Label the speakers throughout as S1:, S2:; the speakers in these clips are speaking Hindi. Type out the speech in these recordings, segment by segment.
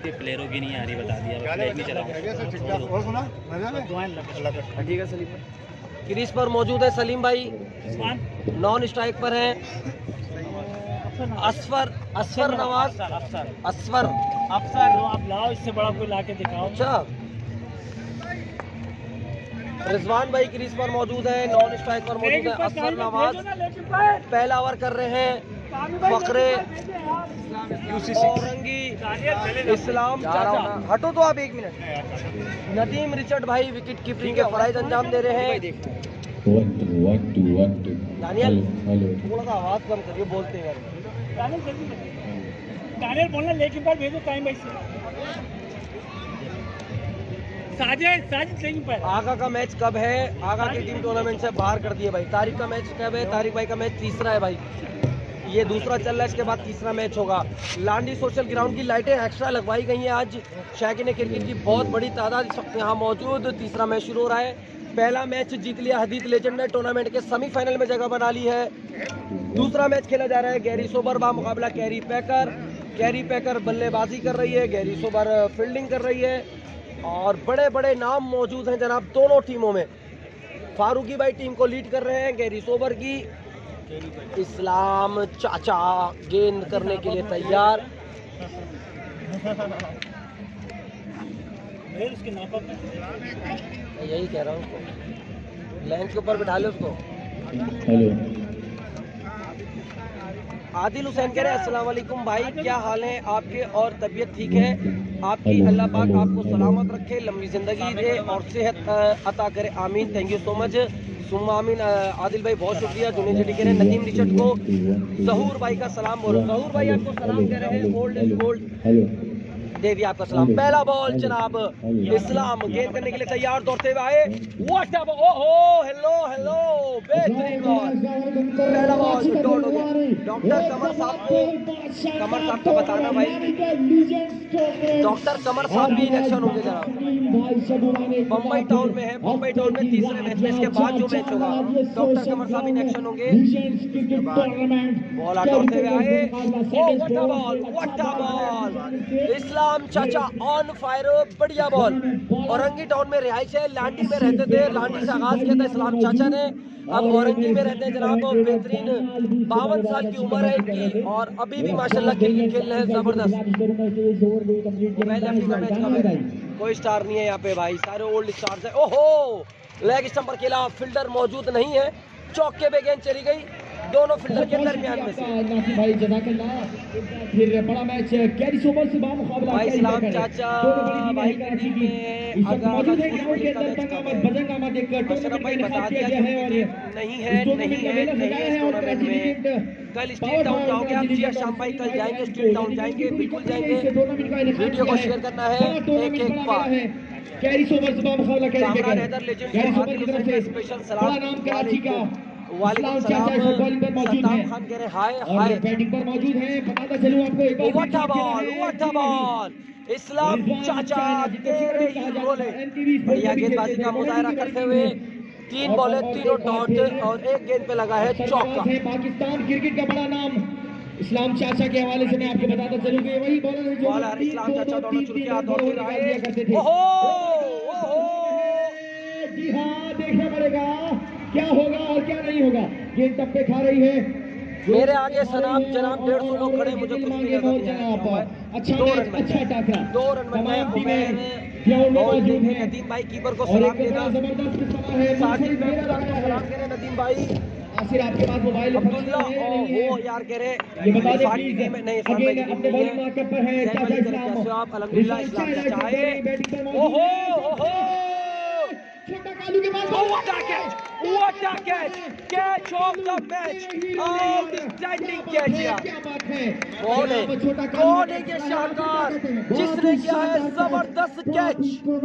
S1: इसके फ्लेयरों की नहीं आ रही, बता दिया। नहीं चलाऊंगा।
S2: ठीक है सलीम भाई। क्रीज पर मौजूद है सलीम भाई, नॉन स्ट्राइक पर है असफर नवाज। असफर
S1: आप लाओ, इससे बड़ा कोई लाके दिखाओ।
S2: अच्छा, रिजवान भाई क्रीज पर मौजूद है, नॉन स्ट्राइक पर मौजूद है असफर नवाज। पहला ओवर कर रहे हैं फखरे औरंगी इस्लाम चाचा। हटो तो आप 1 मिनट। नदीम रिचर्ड भाई विकेट कीपिंग के फराइज अंजाम दे रहे हैं। दानियल थोड़ा सा आवाज कम करिए, बोलते हैं।
S1: दानियल बोलना, लेकिन पर भेजो टाइम भाई से। साजिद लेकिन पर
S2: आगा का मैच कब है? आगा की टीम टूर्नामेंट से बाहर कर दिए भाई। तारिक का मैच कब है? तारिक भाई का मैच तीसरा है भाई, ये दूसरा चल रहा है, इसके बाद तीसरा मैच होगा। लांडी सोशल ग्राउंड की लाइटें एक्स्ट्रा लगवाई गई हैं आज। शौकीन क्रिकेट की बहुत बड़ी तादाद इस वक्त यहाँ मौजूद। तीसरा मैच शुरू हो रहा है। पहला मैच जीत लिया हदीद लेजेंड ने, टूर्नामेंट के सेमीफाइनल में जगह बना ली है। दूसरा मैच खेला जा रहा है गैरी सोबर बा मुकाबला कैरी पैकर। कैरी पैकर बल्लेबाजी कर रही है, गैरी सोबर फील्डिंग कर रही है, और बड़े बड़े नाम मौजूद हैं जनाब दोनों टीमों में। फारूकी भाई टीम को लीड कर रहे हैं गैरी सोबर की। इस्लाम चाचा गेंद करने के लिए तैयार। यही कह रहा हूँ, उसको लाइन के ऊपर बिठा ले उसको। आदिल हुसैन कह रहे हैं अस्सलाम वालेकुम भाई, क्या हाल है आपके और तबीयत ठीक है आपकी? अल्लाह पाक आपको सलामत रखे, लंबी ज़िंदगी दे और सेहत अता करे, आमीन। थैंक यू सो मच, सुम्मा आमीन। आदिल भाई बहुत शुक्रिया। जुने जटी कह रहे हैं नदीम रिचर्ड को जहूर भाई का सलाम बोलो। जहूर भाई आपको सलाम कह रहे हैं, ओल्ड इज गोल्ड दे दिया आपका सलाम। पहला बॉल जनाब इस्लाम गेंद करने के लिए तैयार, दौड़ते हुए आए। व्हाट अ ओहो, हेलो हेलो, बेहतरीन बॉल। पहला बॉल डॉट हो गया। डॉक्टर कमर साहब को बताना भाई, डॉक्टर कमर साहब भी इलेक्शन होंगे जनाब। बम्बई टाउन में है, बम्बई टाउन में तीसरे मैच में, इसके बाद जो मैच होगा डॉक्टर कमर साहब इलेक्शन होंगे। बॉल दौड़ते हुए आए, what a ball, what a ball. Islam चाचा ऑन फायर, बढ़िया बॉल। औरंगी टाउन में रिहाइश है, लांडी में रहते थे, लांडी से आगाज किया था इस्लाम चाचा ने, अब औरंगी में रहते हैं जनाब। बेहतरीन 52 साल की उम्र है इनकी, और अभी भी माशाल्लाह क्रिकेट खेल रहे हैं जबरदस्त। कोई स्टार नहीं है यहाँ पे भाई, सारे ओल्ड स्टार्स है। ओहो, लेग स्टंप पर खेला, फील्डर मौजूद नहीं है, चौके पे गेंद चली गई दोनों फील्डर के दरमियान में से।
S3: भाई जज़ाकल्लाह, फिर बड़ा मैच कैरी सोबर से मुकाबला
S2: भाई इस्लाम चाचा भाई की टीम में
S3: मौजूद है ग्राउंड के अंदर। तंग बजंग अहमद एक टूर्नामेंट का इंतखाब किया गया है और
S2: नहीं है टूर्नामेंट में। कल स्ट्रीट टाउन जाओगे आप? जी शाम भाई कल जाएंगे, स्ट्रीट टाउन जाएंगे, बिल्कुल जाएंगे। वीडियो को शेयर करना है एक बार।
S3: कैरी सोबर से मुकाबला
S2: कैरी स्पेशल सलाम वालेकुम सलाम। सद्दाम खान कह रहे हाय हाय,
S3: बैटिंग पर मौजूद है। बताता चलूं आपको एक
S2: what a ball, what a ball. Islam चाचा तेरे ही बोले, बढ़िया गेंदबाजी का मुजाहरा करते हुए 3 बॉलें तीनों डॉट और एक गेंद पे लगा है चौका।
S3: पाकिस्तान क्रिकेट का बड़ा नाम इस्लाम चाचा के हवाले से मैं आपको बताता चलूं कि वही बॉलर है जो
S2: इस्लाम चाचा दोनों चुनके दौड़ते रहे
S3: करते थे। जी हाँ, देखना पड़ेगा क्या होगा और क्या नहीं होगा। गेंद टप्पे खा रही है।
S2: मेरे आगे जनाब 150 लोग खड़े, मुझे कुछ नहीं लगा।
S3: अच्छा
S2: 2 रन में नदीम भाई कीपर को सलाम देगा। साजिद सलाम कह रहे नदीम भाई।
S3: आसिर आपके पास मोबाइल
S2: हो यार कह रहे
S3: ये बता दें नहीं अपने बॉलिंग मार्कर पर है चाचा इस्लाम।
S2: आप अल्हम्दुलिल्लाह इस्लाम चाचा आए। ओहो
S3: छोटा कालू के पास
S2: what a catch of the match, outstanding catch यार। कौन है ये शानदार जिसने किया है जबरदस्त कैच।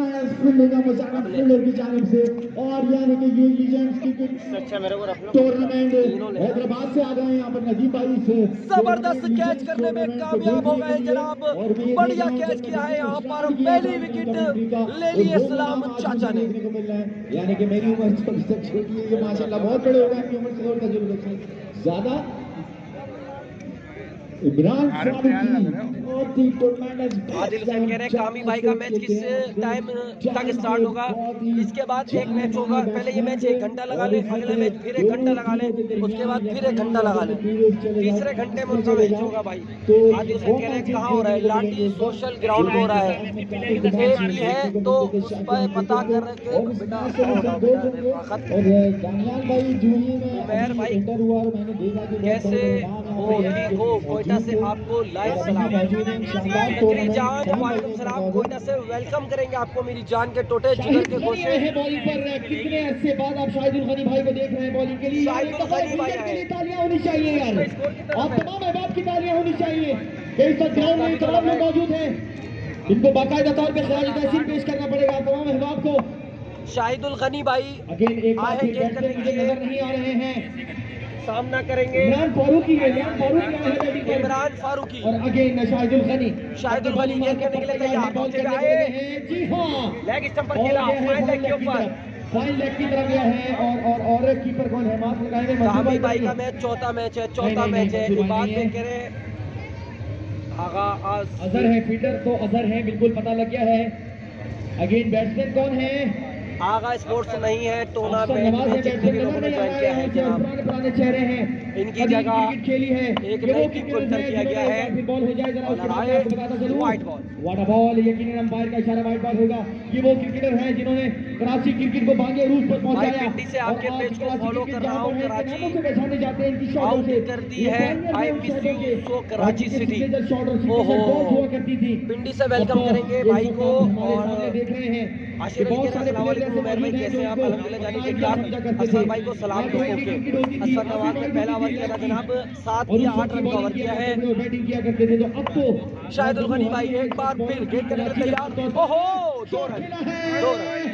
S3: और यानी कि ये लीजेंड्स क्रिकेट टूर्नामेंट हैदराबाद से आ गए हैं यहाँ पर नदीम भाई से
S2: जबरदस्त कैच करने में कामयाब हो गए जनाब। बढ़िया कैच किया है यहाँ पर, पहली विकेट ले ली इस्लाम चाचा ने।
S3: यानी कि मेरी उम्र छोटी से छोटी है, ये माशाल्लाह बहुत बड़े हो गए, आपकी उम्र से और तजुर्बे ज्यादा। इमरान फारूकी बहुत ही टूर्नामेंट।
S2: आदिल हुसैन कह रहे हैं कामी भाई का मैच किस टाइम तक स्टार्ट होगा? इसके बाद एक मैच होगा, पहले ये मैच 1 घंटा लगा ले, अगले मैच फिर 1 घंटा लगा ले, उसके बाद फिर 1 घंटा लगा ले, तीसरे घंटे में उनका मैच होगा भाई। आदिल हुसैन कह रहे हैं कहाँ हो रहा है? लाठी सोशल ग्राउंड में हो रहा है। एक भी है तो उस पर पता कर रहे थे बेटा। उमर भाई कैसे हो? ठीक हो? कोयटा से आपको लाइव सलाम। मेरी जान वालेकुम सलाम। कोयटा से वेलकम करेंगे आपको मेरी जान के टोटे जिगर के गोशे।
S3: बॉलिंग पर कितने अरसे बाद आप शाहिदुल गनी भाई को देख रहे हैं बॉलिंग के लिए।
S2: शाहिदुल गनी भाई आए,
S3: तालियां होनी चाहिए यार, आप तमाम अहबाब की तालियां होनी चाहिए। इस ग्राउंड में तमाम लोग मौजूद हैं, इनको बाकायदा तौर पे खराज तहसीन पेश करना पड़ेगा तमाम अहबाब को।
S2: शाहिदुल गनी भाई
S3: अगेन एक बार
S2: आए
S3: फिर बैट्समैन मुझे नजर नहीं आ रहे हैं।
S2: सामना करेंगे
S3: इमरान फारूकी है, इमरान फारूकी आए हैं बैटिंग पर।
S2: इमरान फारूकी
S3: और अगेन शाहिदुल गनी,
S2: शाहिदुल गनी गेंद करने के लिए तैयार पहुंचे आए।
S3: जी हाँ,
S2: लेग स्टंप पर खेला, फाइन लेग के ऊपर,
S3: फाइन लेग की तरफ गया है। और कीपर कौन है? मास्क लगाए हुए
S2: कामी भाई का मैच चौथा मैच है, चौथा मैच है। बाद में कह रहे आगा
S3: अजहर है, फील्डर तो अजहर है, बिल्कुल पता लग गया है। अगेन बैट्समैन कौन है?
S2: आगा स्पोर्ट्स नहीं है, टूर्नामेंट में जितने भी लोगों ने ज्वाइन किया है जनाब,
S3: पुराने चेहरे हैं,
S2: इनकी जगह
S3: खेली है।
S2: एक नई टीम को इंटर किया गया है।
S3: बॉल हो जाए जरा उसके बाद आपको बताता चलूं।
S2: व्हाइट बॉल,
S3: वाटर बॉल, यकीनन अंपायर का इशारा व्हाइट बॉल होगा। ये वो क्रिकेटर हैं जिन्होंने कराची क्रिकेट को बांगे रूट पर पहुंचाया।
S2: पिंडी से आपके पेज को फॉलो कर रहा हूं। कराची
S3: से पहचाने जाते हैं इनकी शॉटों
S2: आउट
S3: से।
S2: कर दी है I miss you so Karachi city.
S3: ओहो, हुआ करती थी।
S2: पिंडी से वेलकम करेंगे भाई को। और
S3: देख रहे हैं
S2: आशिर भाई अस्सलाम वालेकुम। उमर भाई कैसे हैं आप? अल्हम्दुलिल्लाह जानी के क्या असफर भाई को सलाम दोस्तों के। असफर नवाज ने पहला ओवर किया था जनाब, 7 या 8 रन का ओवर किया है।
S3: बैटिंग किया करते थे, तो अब तो
S2: शाहिदुल गनी भाई एक बार फिर गेंद करने के लिए तैयार। ओहो, 2 रन, 2 रन।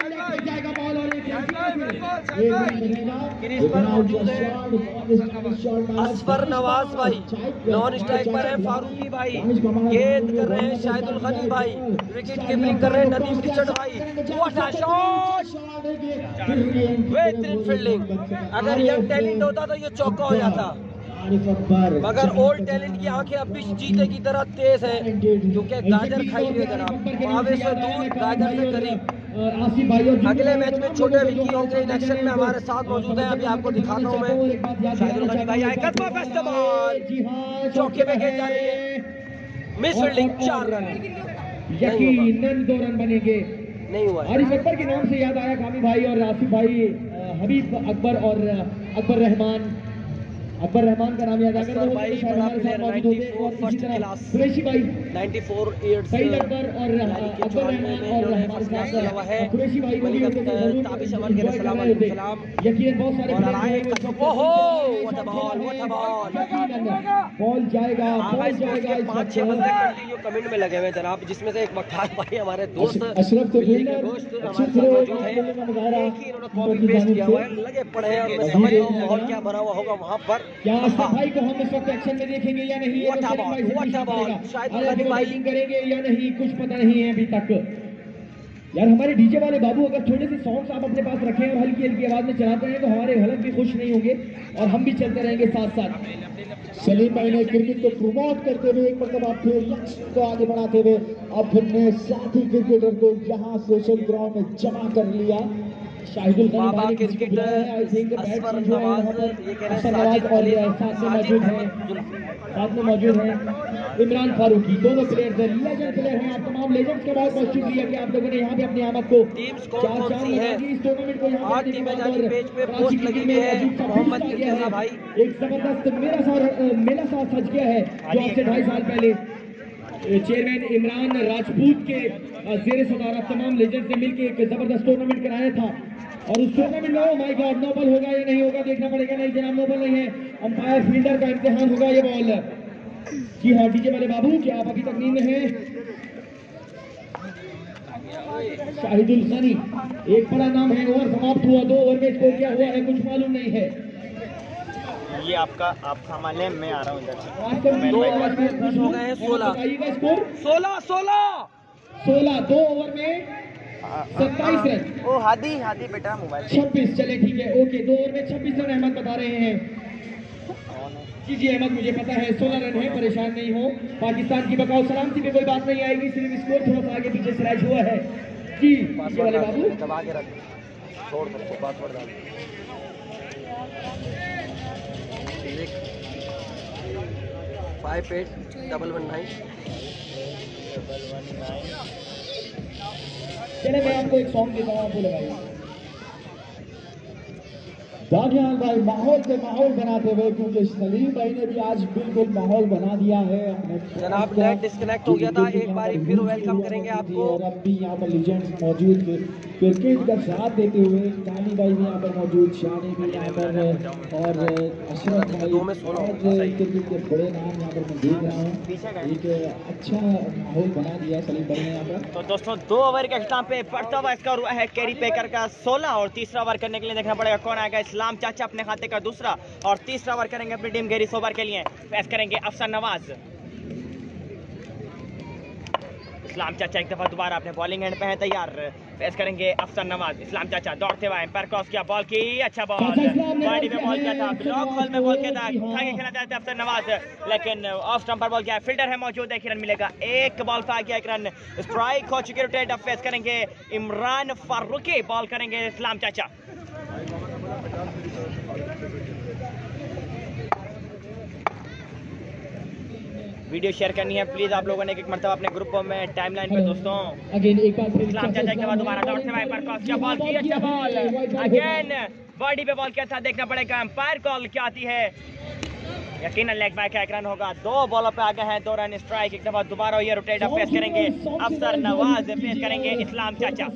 S2: क्रीज पर मौजूद है असफर नवाज भाई, नॉन स्ट्राइक पर है फारूकी भाई, गेंद कर रहे हैं शाहिदुल गनी भाई, विकेट कीपिंग कर रहे हैं नदीम रिचर्ड भाई। व्हाट अ शॉट, बेहतरीन फील्डिंग। अगर यंग टैलेंट होता तो ये चौका हो जाता, मगर ओल्ड टैलेंट की आंखें अब भी चीते की तरह तेज है, क्योंकि गाजर खाई हुई है जनाब, मावे से दूर गाजर से करीब। अगले मैच में छोटे विकी होंगे इन एक्शन में हमारे साथ मौजूद है, अभी आपको दिखाता हूँ मैं। शाहिदुल गनी भाई आए, कदमा पे इस्तेमाल, चौके पे गेंद जा रही है, मिस फील्डिंग, 4 रन।
S3: यकीनन 2 रन बनेंगे,
S2: नहीं हुआ।
S3: आरिफ अकबर के नाम से याद आया कामी भाई और आसिफ भाई, हबीब अकबर और अकबर रहमान। अकबर रहमान का नाम याद आ गया
S2: भाई, बड़ा प्लेयर 94 फर्स्ट क्लास,
S3: कुरैशी भाई
S2: 94 इयर्स
S3: सही अकबर और अकबर रहमान और हमारे साथ कुरैशी भाई को भी
S2: ताबिश अमर के सलाम अलैकुम सलाम।
S3: यकीन बहुत सारे
S2: ओहो, what a ball, what a ball.
S3: Ball जाएगा, बॉल जाएगा।
S2: 5-6 बंदे कंटिन्यू कमेंट में लगे हुए जनाब, जिसमें से एक बख्तार भाई हमारे दोस्त
S3: अशरफ तो
S2: बिल्ली के गोश्त हमारे साथ मौजूद है। एक ही इन्होंने कॉपी पेस्ट किया हुआ है, लगे पड़े हैं, और मैं समझ रहा हूँ माहौल क्या बना हुआ होगा वहाँ पर।
S3: क्या अशरफ भाई को हम इस वक्त एक्शन में देखेंगे या नहीं?
S2: शाहिदुल गनी भाई
S3: करेंगे या नहीं, कुछ पता नहीं है अभी तक। यार हमारे डीजे वाले बाबू अगर थोड़े से सॉन्ग्स आप अपने पास रखें और हल्की हल्की आवाज में चलाते हैं तो हमारे हलक भी खुश नहीं होंगे और हम भी चलते रहेंगे साथ साथ। सलीम भाई ने क्रिकेट को प्रमोट करते हुए एक मरतबा फिर लक्ष्य को आगे बढ़ाते हुए अपने साथी क्रिकेटर को यहाँ सोशल ग्राउंड में जमा कर लिया। शाहिदुल
S2: बाबा क्रिकेट असफर नवाज, ये कह रहे हैं साजिद अली,
S3: साथ में मौजूद है इमरान फारूकी, दोनों प्लेयर लेजेंड प्लेयर हैं। आप तमाम लेजेंड्स का बहुत बहुत शुक्रिया कि आप लोगों ने यहाँ पे अपनी आमद को
S2: टीम्स कौन सी है इस टूर्नामेंट को यहाँ 8 टीमें जानी पेज पे पोस्ट लगी हुई है। मोहम्मद किरकिरा भाई
S3: एक जबरदस्त मेला सा सज गया है जो आपसे 2.5 साल पहले चेयरमैन इमरान राजपूत के जेर सदारत तमाम लेजेंड्स ने मिलकर एक जबरदस्त टूर्नामेंट कराया था। और उस टूर्नामेंट में माय गॉड नोबल होगा या नहीं होगा देखना पड़ेगा। नहीं जनाब नोबल नहीं है, अंपायर फील्डर का इम्तिहान होगा ये बॉल। जी हाँ डीजे वाले बाबू, क्या आप अभी तक नींद में हैं? शाहिदुल गनी एक बड़ा नाम है, ओवर समाप्त हुआ, 2 ओवर में स्कोर क्या हुआ है कुछ मालूम नहीं है।
S1: ये आपका आप सामान ले, मैं आ रहा हूँ इधर।
S2: 2 ओवर में 10 हो गए हैं, 16
S3: स्कोर 16 2 ओवर में 27 रन।
S1: ओ हादी बेटा मोबाइल
S3: 26, चले ठीक है ओके। 2 ओवर में 26 रन अहमद बता रहे हैं। जी जी अहमद, मुझे पता है 16 रन है, परेशान नहीं हो। पाकिस्तान की बकाओ सलामती पे कोई बात नहीं आएगी, सिर्फ स्कोर थोड़ा सा आगे पीछे स्क्रैच हुआ है जी। ये वाले बाबू
S2: दबा के रख, छोड़ दो, पासवर्ड डाल। 5819
S3: चले मैं आपको एक सॉन्ग देता हूँ, आपको लगाइए। दानियाल भाई माहौल से माहौल बनाते हुए, क्योंकि सलीम भाई ने भी आज बिल्कुल माहौल बना दिया है अपने।
S2: जनाब नेट डिस्कनेक्ट हो गया था, एक बार फिर वेलकम करेंगे आपको।
S3: और अब भी यहाँ पर लीजेंड्स मौजूद थे, क्रिकेट का साथ देते हुए काली भाई भी यहाँ पर मौजूद, शानी भी यहाँ पर, और अशरफ भाई क्रिकेट के बड़े नाम यहाँ पर मैं देख रहा हूँ। एक अच्छा माहौल बना दिया सलीम भाई ने यहाँ पर।
S1: तो दोस्तों 2 ओवर के अख्ताम पे बढ़ता हुआ स्कोर हुआ है कैरी पेकर का 16, और तीसरा ओवर करने के लिए देखना पड़ेगा कौन आएगा। इस्लाम चाचा अपने खाते का दूसरा, और तीसरा ओवर करेंगे अपनी टीम गेरी सोबर के लिए। पेश करेंगे अफसर नवाज। इस्लाम चाचा एक दफा दोबारा अपने बॉलिंग एंड पे है तैयार। पेश करेंगे अफसर नवाज। इस्लाम चाचा दौड़ते हुए एम्पायर क्रॉस किया, बॉल की, अच्छा बॉल, बॉडी पे बॉल किया था, ब्लॉक होल में बॉल किया था, उठा के खेलना चाहते अफसर नवाज, लेकिन ऑफ स्टंप पर बॉल किया। फील्डर है मौजूद, एक रन मिलेगा, एक बॉल पे आ गया, एक रन। स्ट्राइक हो चुकी रोटेट। अब फेस करेंगे इमरान फारूकी, बॉल करेंगे इस्लाम चाचा। वीडियो शेयर करनी है प्लीज आप लोगों ने एक मरतबा अपने ग्रुपों में, टाइमलाइन पे दोस्तों।
S3: अगेन एक बार फिर
S1: इस्लाम चाचा के बाद दोबारा डॉट से वाइपर क्रॉस किया, बॉल की, अच्छा बॉल, अगेन बॉडी पे बॉल किया था। देखना पड़ेगा एम्पायर कॉल क्या आती है। यकीनन लेग बैक का एक रन होगा। 2 बॉलों पे आ गए हैं, 2 रन स्ट्राइक। एक दफा दोबारा ये रोटेट अप फेस करेंगे अफसर नवाज, फेस करेंगे इस्लाम चाचा।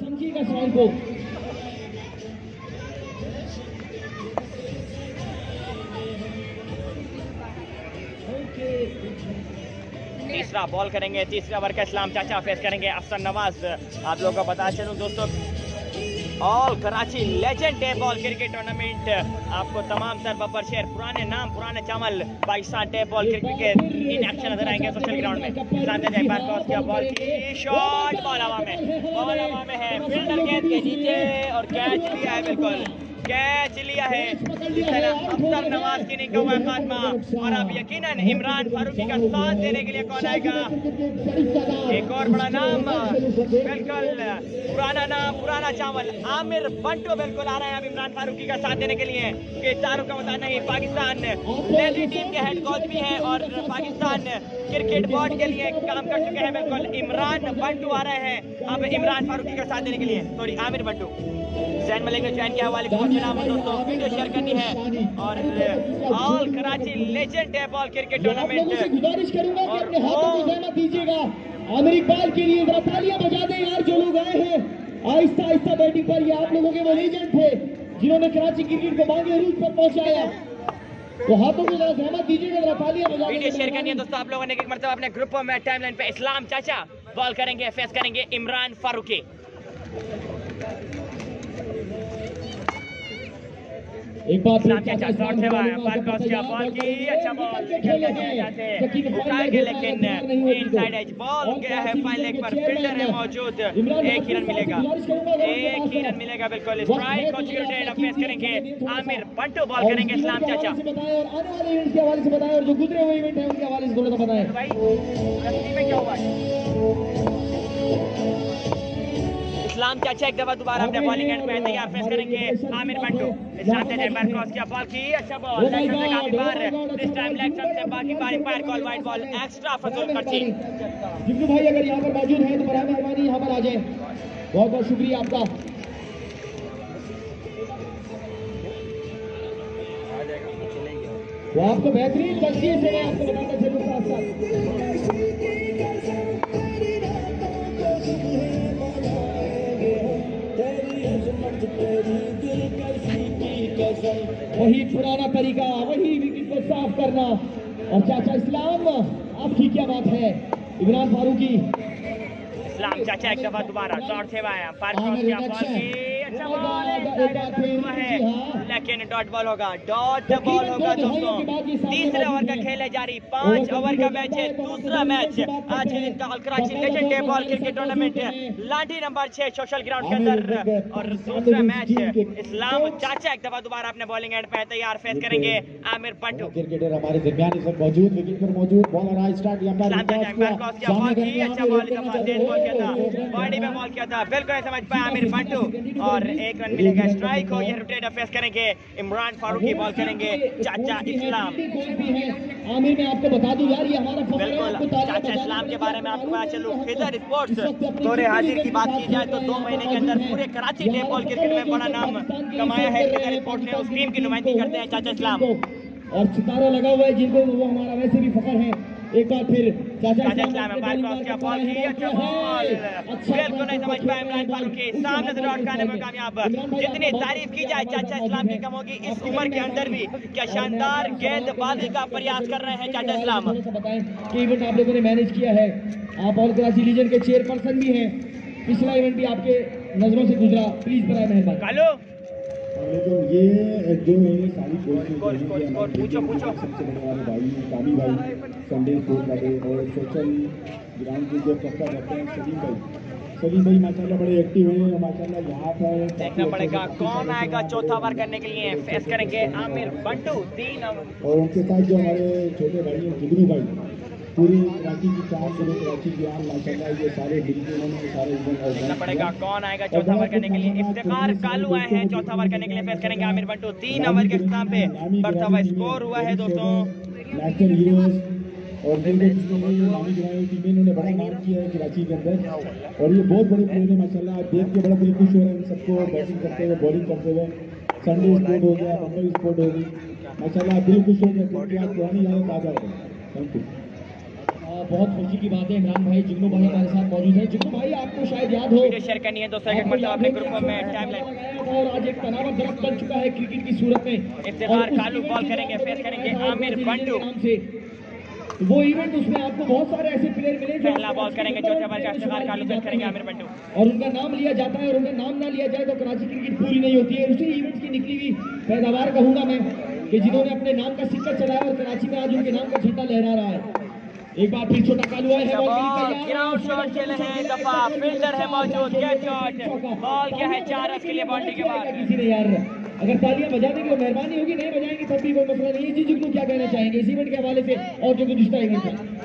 S1: तीसरा बॉल करेंगे, तीसरा ओवर का इस्लाम चाचा, फेस करेंगे अफसर नवाज। आप लोगों को बता चलूं दोस्तों, all Karachi legend day ball cricket tournament आपको तमाम सर बब्बर शेर, पुराने नाम, पुराने चावल पाकिस्तान डे बॉल क्रिकेट के इन एक्शन नजर आएंगे सोशल ग्राउंड में। इस्लाम चाचा एक बार क्रॉस किया, बॉल की, शॉट, बॉल हवा में, बॉल हवा में है, फील्डर गेंद के नीचे और कैच लिया है, बिल्कुल कैच लिया है। अफसर नवाज की निकाह हुआ खात्मा, और अब यकीनन इमरान फारूकी का साथ देने के लिए कौन आएगा। एक और बड़ा नाम, बिल्कुल पुराना नाम, पुराना चावल, आमिर बंटो बिल्कुल आ रहे हैं अब इमरान फारूकी का साथ देने के लिए। कि तारुफ का बता नहीं, पाकिस्तान नेवी टीम के हेड कोच भी हैं और पाकिस्तान क्रिकेट बोर्ड के लिए काम कर चुके हैं। बिल्कुल इमरान बंटू आ रहे हैं अब इमरान फारूकी का साथ देने के लिए, सॉरी आमिर बंटू। जैन मलिक ने ज्वाइन किया, वाले दोस्तों वीडियो शेयर करनी है। और ऑल कराची लेजेंड है बॉल क्रिकेट टूर्नामेंट।
S3: गुजारिश करूंगा कि अपने हाथों को जहमत दीजिएगा। आमिर इकबाल के लिए जरा तालियां बजा दें यार, जो लोग आए हैं आहिस्ता आहिस्ता बैटिंग पर। ये आप लोगों के वो लेजेंड थे जिन्होंने कराची क्रिकेट को मांगे रूट पर पहुंचाया, तो हाथों को जरा जहमत दीजिएगा, जरा तालियां बजा दें।
S1: वीडियो शेयर करनी है दोस्तों आप लोगों ने एक मरतबा अपने ग्रुपों में, टाइमलाइन पे। इस्लाम चाचा बॉल करेंगे, फेस करेंगे इमरान फारूकी।
S3: एक बार
S1: इस्लाम चाचा शॉट से बाहर क्रॉस किया, बॉल की, अच्छा बॉल निकल गया जाते उठाए गए, लेकिन इनसाइड एज बॉल गया है फाइन लेग पर। फील्डर है मौजूद, एक ही रन मिलेगा, एक ही रन मिलेगा, बिल्कुल स्ट्राइक हो चुकी है। अब फेस करेंगे आमिर बंटू, बॉल करेंगे इस्लाम चाचा।
S3: आने वाले इवेंट के हवाले से बताएं, और जो गुजरे हुए इवेंट है उनके हवाले से थोड़ा सा बताएं
S1: भाई रस्सी में क्या हुआ है। इस्लाम चाचा एक दफा दोबारा अपने बॉलिंग एंड पे तैयार, फेस करेंगे आमिर बंटू। इस्लाम चाचा एक बार क्रॉस किया, बॉल की, अच्छा बॉल, लेग से काफी बार, दिस टाइम लेग से बाकी बार umpire call wide ball, extra फजूल खर्ची।
S3: जिग्नू भाई अगर यहाँ पर मौजूद है तो बड़ा मेहरबानी यहाँ पर आ जाए, बहुत बहुत शुक्रिया आपका। वो आपको बेहतरीन तस्वीर से मैं आपको बताना चलूँ साथ साथ। वही पुराना तरीका, वही विकेट को साफ करना। और चाचा इस्लाम आपकी क्या बात है, इमरान फारूकी।
S1: इस्लाम चाचा एक दफा दोबारा शॉट से आया, पार क्रॉस किया, बॉल की, अच्छा बॉल हुआ है, लेकिन डॉट बॉल होगा, डॉट बॉल होगा दोस्तों। तीसरे ओवर का खेल है जारी, 5 ओवर का मैच है, दूसरा मैच आज के दिन का all Karachi legend day ball cricket tournament लाठी नंबर 6 सोशल ग्राउंड के अंदर। और दूसरा मैच इस्लाम चाचा एक दफा दोबारा अपने बॉलिंग एंड पे तैयार, फेस करेंगे आमिर बंटू।
S4: क्रिकेटर हमारे दरमियान इस वक्त मौजूद, विकेट पर मौजूद, बॉलर आज स्टार्ट
S1: अच्छा बॉल किया, अच्छा बॉल इस दफा तेज बॉल किया था, बॉडी में बॉल किया था, बिल्कुल नहीं समझ पाया आमिर बंटू और 1 रन मिलेगा, स्ट्राइक हो। ये रोटेटर फेस करेंगे इमरान फारूक की बॉल करेंगे चाचा इस्लाम।
S3: आमिर मैं आपको बता दूं यार, ये हमारा
S1: बिल्कुल चाचा इस्लाम के बारे में आपको पता चलूं, खिदर स्पोर्ट्स दौरे हाजिर की बात की जाए तो 2 महीने के अंदर पूरे कराची डे बॉल क्रिकेट में बड़ा नाम कमाया है। खिदर स्पोर्ट्स ने उस टीम की नुमाइंदगी करते हैं चाचा इस्लाम,
S3: और सितारा लगा हुआ है जिनको, वो हमारा वैसे भी फखर है। एक बार फिर
S1: चाचा इस्लाम क्या बॉल की, अच्छा बॉल बिल्कुल नहीं समझ पाया इमरान फारूक के सामने से डॉट खाने में कामयाब। जितनी तारीफ की जाए चाचा इस्लाम की कम होगी, इस उम्र के अंदर भी क्या शानदार गेंदबाजी का प्रयास कर रहे हैं चाचा इस्लाम।
S3: बताएं कि इवेंट आप लोगों ने मैनेज किया है, आप ऑल कराची लीजेंड के चेयरपर्सन भी हैं, पिछला इवेंट भी आपके नजरों से गुजरा, प्लीज बराए मेहरबान।
S1: कालू
S4: लेकिन ये जो है सारी
S1: पूछो
S4: सबसे बड़े वाले भाई कामी भाई, संडे स्पोर्ट वाले और सोशल ग्राउंड की जो चक्कर रखते हैं सलीम भाई माशाल्लाह बड़े एक्टिव हैं माशाल्लाह। यहाँ पर
S1: देखना पड़ेगा कौन आएगा चौथा ओवर करने के लिए, फेस करेंगे आमिर बंटू 3
S4: और उनके साथ जो हमारे छोटे भाई हैं जिगरू भाई, पूरी कराची की 4 जिले कराची की आम माशाल्लाह ये सारे बिल्कुल उन्होंने सारे
S1: देखना पड़ेगा कौन आएगा चौथा ओवर करने के लिए। इफ्तिखार कालू आए हैं चौथा ओवर करने के लिए, फेस करेंगे आमिर बंटू। 3 ओवर के इख्तिताम पे बढ़ता हुआ स्कोर हुआ है दोस्तों।
S4: नेशनल हीरोज और नामी गिरामी टीमें इन्होंने बड़ा नाम किया है कराची के अंदर, और ये बहुत बड़े प्लेयर हैं माशाल्लाह। आप देख के बड़ा दिल खुश हो रहे हैं इन सबको बैटिंग करते हुए, बॉलिंग करते हुए। संडे स्पोर्ट हो गया, मुंबई स्पोर्ट हो गई, माशाल्लाह दिल खुश हो गया क्योंकि आज पुरानी यादें ताज़ा हो गई। Thank you.
S3: बहुत खुशी की बात है इमरान भाई, जिग्नू भाई हमारे साथ मौजूद है। जिग्नू भाई आपको शायद याद हो,
S1: वीडियो शेयर करनी है दोस्तों, एक मतलब अपने ग्रुप में टाइमलाइन,
S3: और आज एक तनावर दरख्त बन चुका है क्रिकेट की सूरत में।
S1: इफ्तिखार कालू बॉल करेंगे, फेस करेंगे आमिर बंटू।
S3: वो इवेंट उसमें आपको बहुत सारे ऐसे प्लेयर मिले जो
S1: पहला बॉल करेंगे चौथे ओवर का, इफ्तिखार कालू फेस करेंगे आमिर बंटू।
S3: और उनका नाम लिया जाता है, और उनका नाम ना लिया जाए तो कराची क्रिकेट पूरी नहीं होती है। उसी इवेंट की निकली हुई पैदावार कहूंगा मैं कि जिन्होंने अपने नाम का सिक्का चलाया और कराची में आज उनके नाम का झंडा लहरा रहा है। एक बार फिर छोटा कालू है,
S1: ग्राउंड शॉट खेले हैं दफा, फील्डर है मौजूद, कैच शॉट, बॉल क्या है 4 रन के लिए बाउंड्री के बाद।
S3: किसी ने यार अगर तालियां बजाने की मेहरबानी होगी, नहीं बजाएंगे तब भी कोई मसला नहीं है। जी जिग्नू क्या कहना चाहेंगे इस इवेंट के हवाले से और जो गुज़िश्ता इवेंट था?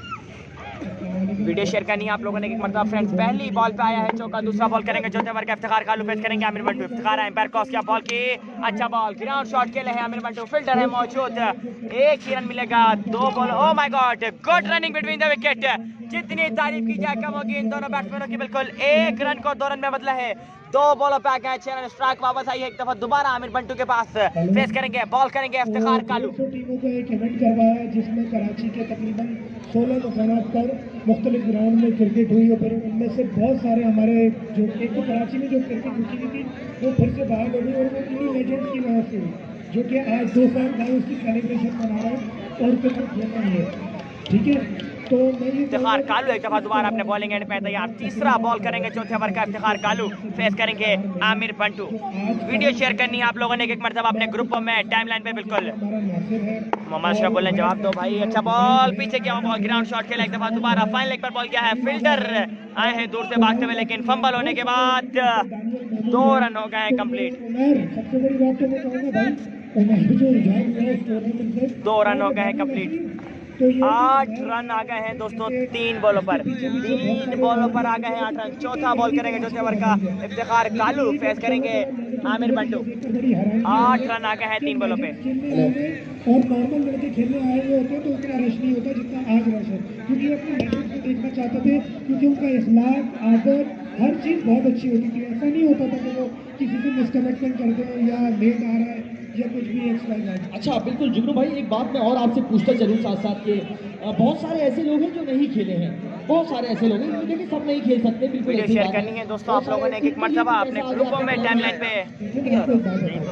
S1: वीडियो शेयर करनी है आप लोगों ने एक मरतबा फ्रेंड्स। पहली बॉल पे आया है चौका, दूसरा बॉल करेंगे चौथे ओवर का, इफ्तिखार कालू फेस करेंगे आमिर बंटू। इफ्तिखार एम्पायर क्रॉस किया बॉल की, अच्छा बॉल, ग्राउंड शॉट खेले हैं आमिर बंटू, फील्डर है मौजूद, 1 ही रन मिलेगा, 2 ball. Oh my god, good running between the wicket. जितनी तारीफ की जाए कम होगी इन दोनों बैट्समैनों की। बिल्कुल 1 रन को 2 रन में बदला है, 2 बॉलों पे आ गए 6 रन, स्ट्राइक वापस आई है एक दफा दोबारा आमिर बंटू के पास, फेस करेंगे, बॉल करेंगे इफ्तिखार कालू।
S5: टीमों का एक इवेंट करवाया जिसमें कराची के तकरीबन 16 मकानात पर मुख्तलिफ ग्राउंड में क्रिकेट हुई, और फिर उनमें से बहुत सारे हमारे जो एक तो कराची में जो क्रिकेट रुकी हुई थी वो फिर से बाहर हो गई, और वो इन्हीं लेजेंड्स की वजह से हुई, जो कि आज 2 साल बाद उसकी सेलिब्रेशन मना रहे हैं और क्रिकेट खेल रहे हैं। ठीक है, तो
S1: इफ्तिखार कालू एक दफा दोबारा अपने बॉलिंग एंड पे तैयार, तीसरा बॉल करेंगे चौथे ओवर का, इफ्तिखार कालू फेस करेंगे आमिर बंटू। वीडियो शेयर करनी है आप लोगों ने एक मरतबा अपने ग्रुपों में टाइमलाइन पे। बिल्कुल मोहम्मद अशरफ बोलने जवाब दो भाई, अच्छा बॉल पीछे क्या बॉल, ग्राउंड शॉट खेला एक दफा दोबारा, फाइनल लेग पर बॉल क्या है, फील्डर आए हैं दूर से भागते हुए, लेकिन फंबल होने के बाद 2 रन हो गए कंप्लीट।
S5: सबसे बड़ी बात तो मैं कहूँगा भाई, जो रुझान हुआ इस टूर्नामेंट से
S1: 2 रन हो गए हैं कंप्लीट, 8 रन आ गए हैं दोस्तों 3 बॉलों पर, 3 बॉलों पर आ गए हैं 8 रन। चौथा बॉल करेंगे चौथे ओवर का, इफ्तिखार कालू फेस करेंगे आमिर बंटू, 8 रन आ गए हैं 3 बॉलों पे।
S5: और नॉर्मल लड़के खेलने आए हुए होते हैं तो उतना रश नहीं होता जितना आज रश है, क्योंकि ये अपने लेजेंड्स को देखना चाहते थे, क्योंकि उनका इखलाक आदर हर चीज़ बहुत अच्छी होती थी। ऐसा नहीं होता था कि वो किसी से मिसकनेक्शन करते हो या लेट आ रहा है या कुछ भी एक्स्ट्रा।
S3: अच्छा बिल्कुल जिग्नू भाई, एक बात मैं और आपसे पूछता चलूँ साथ साथ के, बहुत सारे ऐसे लोग हैं जो नहीं खेले हैं, बहुत सारे ऐसे लोग हैं लेकिन सब नहीं खेल सकते। बिल्कुल
S1: वीडियो शेयर करनी है दोस्तों आप लोगों ने एक मरतबा अपने ग्रुपों में टाइमलाइन पे।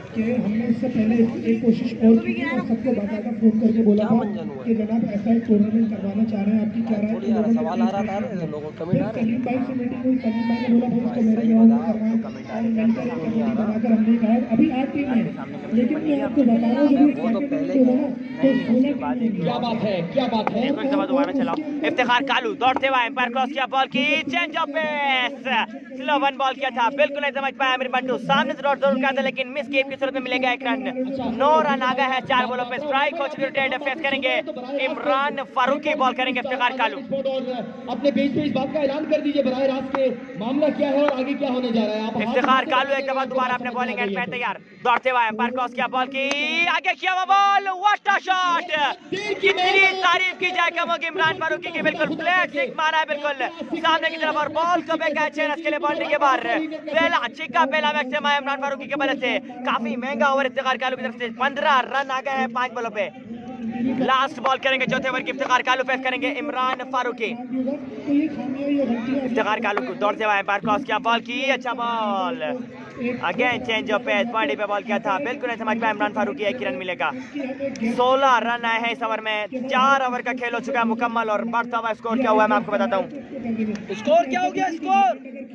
S5: कि हमने इससे पहले एक कोशिश और की थी और सबको बाकायदा फोन करके बोला था कि जनाब ऐसा एक टूर्नामेंट करवाना चाह रहे हैं, आपकी क्या राय है?
S2: सवाल आ रहा था लोगों को
S5: फिर सलीम भाई से मीटिंग हुई, सलीम भाई ने बोला भाई इसको मेरे ग्राउंड में करवाएं और मिलकर एक कमेटी बनाकर हमने कहा अभी 8 टीमें हैं, लेकिन मैं आपको बता रहा हूँ जब सेकंड जो है ना तो 16 टीमें।
S3: क्या बात है, क्या बात है।
S1: एक दफा दोबारा चलाओ। इफ्तिखार कालू दौड़ते हुए एम्पायर क्रॉस किया, बॉल की change of pace, slow one ball किया था, बिल्कुल नहीं समझ पाया आमिर बंटू, सामने से डॉट जरूर किया था लेकिन मिस गेम की सूरत में मिलेगा एक रन। 9 रन आ गए हैं 4 बॉलों पे, स्ट्राइक हो चुकी है, फेस करेंगे इमरान फारूकी, बॉल करेंगे इफ्तिखार कालू।
S3: और अपने पेज पे इस बात का ऐलान कर दीजिए बराह रास्त के मामला क्या है और आगे क्या होने जा रहा है। आप
S1: इफ्तिखार कालू एक दफा दोबारा अपने बॉलिंग एंड पे तैयार, दौड़ते हुए एम्पायर क्रॉस किया, बॉल की आगे किया हुआ बॉल, व्हाट अ शॉट, कितनी तारीफ की जाए कम होगी इमरान फारूकी की, बिल्कुल फ्लैट सिक्स मारा है बिल्कुल सामने की तरफ और बॉल को बेका चेन के लिए बाउंड्री के बाहर, पहला छिक्का पहला मैक्सिमम है इमरान फारूकी के बल्ले से, काफी महंगा ओवर इफ्तिखार कालू की तरफ से, 15 रन आ गए हैं 5 बॉलों पे। लास्ट बॉल करेंगे चौथे ओवर की, इफ्तिखार कालू फेस करेंगे इमरान फारूकी। इफ्तिखार कालू को दौड़ते हुए एम्पायर क्रॉस किया, बॉल की अच्छा ball, again change of pace, body पे बॉल किया था, बिल्कुल नहीं समझ पाया इमरान फारूकी, 1 रन मिलेगा। 16 रन आए हैं इस ओवर में, 4 ओवर का खेल हो चुका है मुकम्मल और बढ़ता हुआ स्कोर क्या हुआ है मैं आपको बताता हूँ।
S2: स्कोर क्या हो गया? स्कोर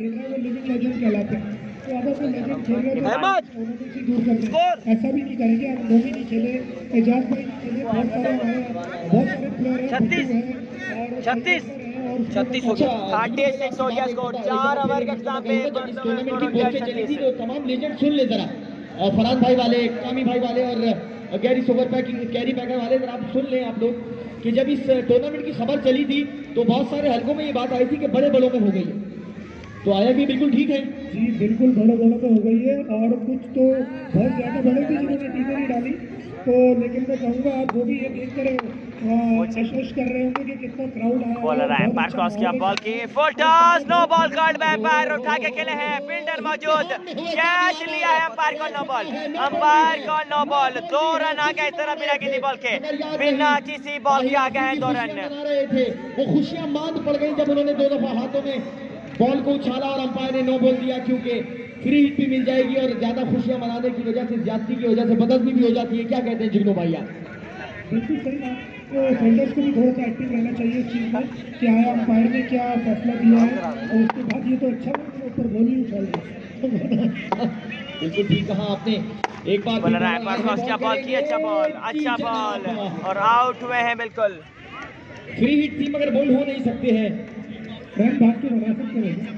S5: ऐसा भी नहीं करेंगे, हम लोग ही नहीं खेले, एजाज भाई नहीं खेले, बहुत सारे प्लेयर हैं,
S2: 36 हो गया,
S1: 36 हो गया स्कोर, 4 ओवर के खिलाफ
S3: टूर्नामेंट की पोस्टें चली थी तो तमाम लेजेंड सुन ले जरा, और फरहान भाई वाले, कामी भाई वाले और Gary super packing carry packer वाले, जरा आप सुन लें आप लोग कि जब इस टूर्नामेंट की खबर चली थी तो बहुत सारे हलकों में ये बात आई थी कि बड़े बड़ों में हो गई है, तो आया भी बिल्कुल ठीक है
S5: जी, बिल्कुल बड़े बड़ों पे हो गई है और कुछ तो बहुत ज़्यादा बड़े भी जिन्होंने टीमें नहीं डाली, तो लेकिन मैं कहूँगा आप वो भी ये देखकर महसूस कर रहे होंगे कि कितना क्राउड आया है।
S1: बॉलर है एम्पायर क्रॉस किया, बॉल की full toss, no ball called by umpire, उठा के खेले हैं, फील्डर मौजूद, कैच लिया है एम्पायर को, नो बॉल, एम्पायर को नो बॉल, 2 रन आ गए इस तरह बिना किसी बॉल के, बिना किसी बॉल के आ गए हैं 2 रन।
S3: वो खुशियां मांद पड़ गई जब उन्होंने 2 दफा हाथों में बॉल को उछाला और अंपायर ने नो बॉल दिया, क्योंकि फ्री हिट भी मिल जाएगी और ज्यादा खुशियां मनाने की वजह से, ज्यादती की वजह से बदतमी भी हो जाती है। क्या कहते हैं जिग्नो भैया?
S5: बिल्कुल सही बात, तो फील्डर्स को भी थोड़ा सा एक्टिव रहना चाहिए इस चीज़ में कि आया अंपायर ने क्या फैसला दिया है, और उसके बाद ये तो अच्छा ऊपर बॉल ही उछाल दिया।
S3: बिल्कुल ठीक कहा आपने, एक बार
S1: बॉलर है एम्पायर क्रॉस किया, बॉल की अच्छा बॉल और आउट हुए हैं बिल्कुल।
S3: फ्री हिट थी मगर बॉल हो नहीं सकते हैं,
S5: रन भाग के बना सकते हैं।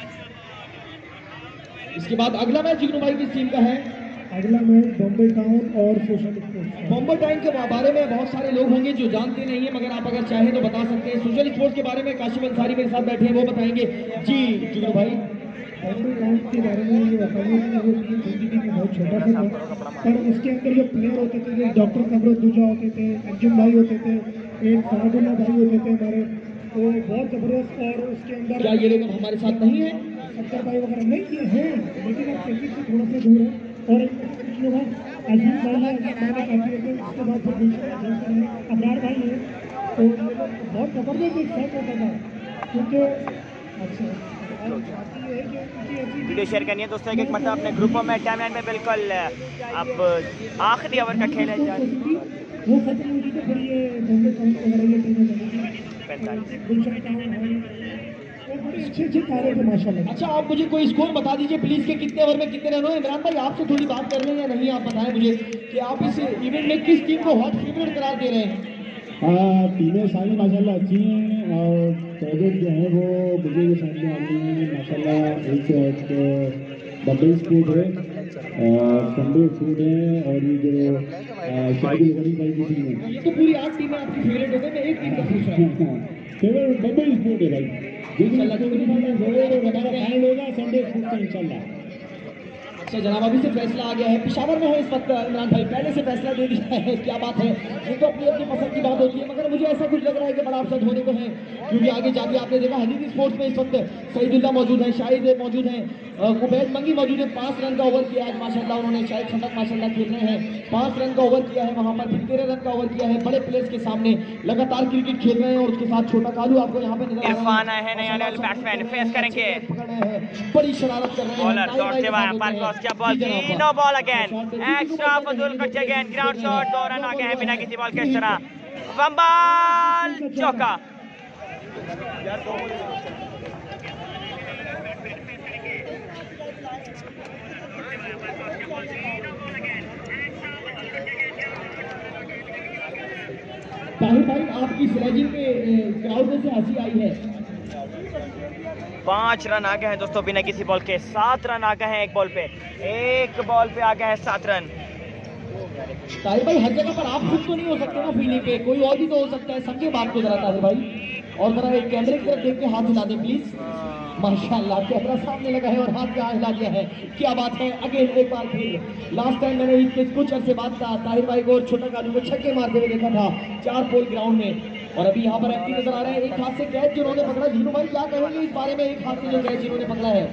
S3: इसके बाद अगला मैच जिग्नो भाई किस टीम का है?
S5: अगला मैच बॉम्बे टाउन और सोशल स्पोर्ट्स।
S3: बॉम्बे टाउन के बारे में बहुत सारे लोग होंगे जो जानते नहीं है, मगर आप अगर चाहें तो बता सकते हैं। सोशल स्पोर्ट्स के बारे में काशिफ अंसारी मेरे साथ बैठे हैं, वो बताएंगे। जी जिग्नो भाई,
S5: बॉम्बे टाउन के बारे में ये बताइए कि वो टीम जिंदगी में बहुत छोटा सा था, पर उसके अंदर जो प्लेयर होते थे, जैसे डॉक्टर कमरुद्दीन दूजा होते थे, अंजुम भाई होते थे, एक फरादुल्ला भाई होते थे हमारे, तो बहुत जबरदस्त। और उसके अंदर
S3: क्या ये लोग हमारे साथ नहीं है?
S5: अख्तर भाई वगैरह नहीं ये हैं, लेकिन अब क्रिकेट से थोड़ा सा दूर है। और कुछ लोग हैं, अजीम भाई है, काफ़ी होते हैं, उसके बाद फिर दूसरे अबरार भाई है, तो ये लोग बहुत जबरदस्त एक सेट होता था, क्योंकि अच्छा और बात ये है कि उनकी ऐसी
S1: वीडियो शेयर करनी है दोस्तों एक मतलब अपने ग्रुपों में, टाइमलाइन में बिल्कुल। अब आखिरी ओवर का खेल है,
S5: वो खत्म हुई थी तो फिर ये बॉम्बे टाउन वगैरह ये टीमें चली थी,
S1: 45।
S5: गुलशन टाउन है, वो बड़े अच्छे तारे थे माशाल्लाह।
S3: अच्छा आप मुझे कोई स्कोर बता दीजिए प्लीज, के कितने ओवर में कितने रन हुए। इमरान भाई आपसे थोड़ी बात कर रहे हैं या नहीं, आप बताएं मुझे कि आप इस इवेंट में किस टीम को हॉट फेवरेट करार दे रहे हैं।
S4: टीमें सारी माशाल्लाह अच्छी हैं और फेवरेट जो है वो मुझे ये सामने आती हैं माशाल्लाह। एक बम्बई स्पोर्ट है और संडे स्पोर्ट है और ये जो शादी गनी भाई की टीम है,
S3: ये तो पूरी 8 टीमें आपकी फेवरेट हो गई। मैं एक टीम का पूछ रहा हूँ।
S4: फेवरेट बम्बई स्पोर्ट है भाई, इंशाल्लाह हमारा फाइनल होगा संडे स्पोर्ट से इंशाल्लाह।
S3: अच्छा जनाब, अभी से फैसला आ गया है, पेशावर में है इस वक्त इमरान भाई, पहले से फैसला दे दिया है। क्या बात है, ये तो अपनी अपनी पसंद की बात होती है, मगर मुझे ऐसा कुछ लग रहा है कि बड़ा अपसेट होने को है, क्योंकि आगे जाके आपने देखा हनीदी स्पोर्ट्स में इस वक्त सईदुल्लाह मौजूद है, शाहिद मौजूद हैं, कुबैद मंगी मौजूद है। 5 रन का ओवर किया आज माशाल्लाह उन्होंने, शायद शतक माशाल्लाह खेल रहे हैं। 5 रन का ओवर किया है वहां पर, फिर 13 रन का ओवर किया है। बड़े प्लेयर्स के सामने लगातार क्रिकेट खेल रहे हैं और उसके साथ छोटा कालू आपको यहाँ पे नजर आ
S1: इरफान आए हैं नया लेवल बैट्समैन, फेस करेंगे
S3: बड़ी शरारत कर रहे हैं
S1: बॉलर दौड़ते हुए अंपायर क्रॉस किया ball, no ball again, extra फजूल cut again, ground shot, 2 run आ गए हैं बिना किसी बॉल के। इस तरह बम्बाल चौका।
S3: ताहिर भाई आपकी स्लेजिंग पे क्राउड में से हंसी आई है।
S1: 5 रन आ गए हैं दोस्तों बिना किसी बॉल के, 7 रन आ गए हैं एक बॉल पे आ गए हैं 7 रन।
S3: ताहिर भाई हर जगह पर आप खुद तो नहीं हो सकते ना फील्डिंग पे, कोई और भी तो हो सकता है, समझे बात को जरा ताहिर भाई। और जरा एक कैमरे की तरफ देख के हाथ हिला दें प्लीज। माशाल्लाह कैमरा सामने लगा है और हाथ का हिला दिया है, क्या बात है। अगेन एक बार फिर लास्ट टाइम मैंने इसके कुछ अर्से बाद था ताहिर भाई को और छोटा कालू को छक्के मारते हुए देखा था 4 पोल ग्राउंड में, और अभी यहाँ पर एमपी नजर आ रहे हैं। एक हाथ से कैच जिन्होंने पकड़ा, जीनू भाई क्या कहेंगे इस बारे में, एक हाथ से जो कैच जिन्होंने पकड़ा है?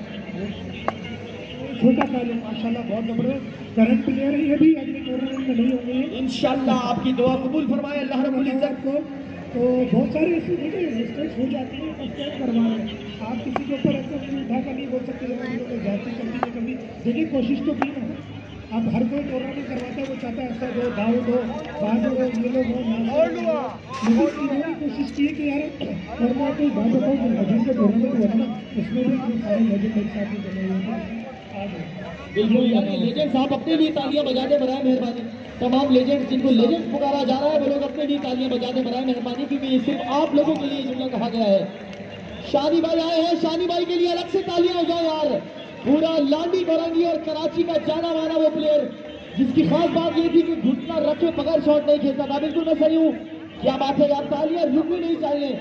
S5: छोटा कालू माशाल्लाह बहुत जबरदस्त करंट प्लेयर है, ये भी अगले टूर्नामेंट में नहीं होंगे
S3: इंशाल्लाह आपकी दुआ कबूल फरमाए अल्लाह रब्बुल इज्जत
S5: को। तो बहुत सारे ऐसे देखिए मिस्टेक्स हो जाती हैं, तो क्या करवा रहे हैं आप, किसी के ऊपर ऐसा उठा कर नहीं बोल सकते जब हम लोग जाते कभी देखिए कोशिश तो की ना। अब हर कोई टूर्नामेंट करवाता है, वो चाहता है ऐसा दो दाऊद हो, बहादुर हो, ये लोग हो, लेकिन इन्होंने कोशिश की है कि यार करना कोई बात हो जिनके टूर्नामेंट हुआ ना उसमें भी इतने सारे लेजेंड एक साथ ही बने हुए हैं।
S3: बिल्कुल लेजेंड साहब अपने लिए तालियां बजा दे बराए मेहरबानी। तमाम लेजेंड जिनको लेजेंड पुकारा जा रहा है वो लोग अपने लिए तालियां बजा दे बराए मेहरबानी, क्योंकि ये सिर्फ आप लोगों के लिए जुमला कहा गया है। शानी भाई आए हैं, शानी भाई के लिए अलग से तालियां हो जाए यार। पूरा लांडी फरंगी और कराची का जाना माना वो प्लेयर जिसकी खास बात ये थी कि घुटना रखे बगैर शॉट नहीं खेलता था। बिल्कुल मैं सही हूँ, क्या बात है यार, तालियां रुकनी नहीं चाहिए।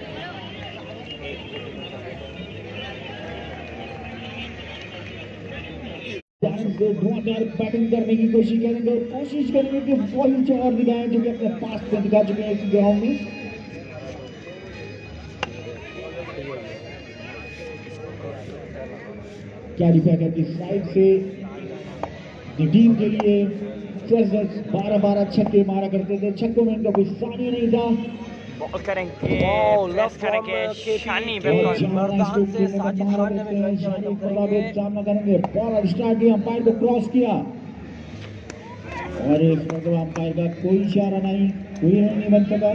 S4: धुआंधार बैटिंग करने की कोशिश करेंगे और कोशिश करेंगे कि फॉल चार दिखाएं जो कि अपने पास में दिखा चुके हैं इस ग्राउंड में। कैरी पैकर की साइड से टीम के लिए 12-12 छक्के मारा करते थे, छक्कों में इनका कोई सानी नहीं था।
S1: बॉल करेंगे, प्रेस करेंगे, शानी
S2: मर्दान से साजिद खान ने
S4: सामना करेंगे। बॉल स्टार्ट किया, अंपायर को क्रॉस किया और इस मतलब अंपायर का कोई इशारा नहीं, कोई नहीं बन सका।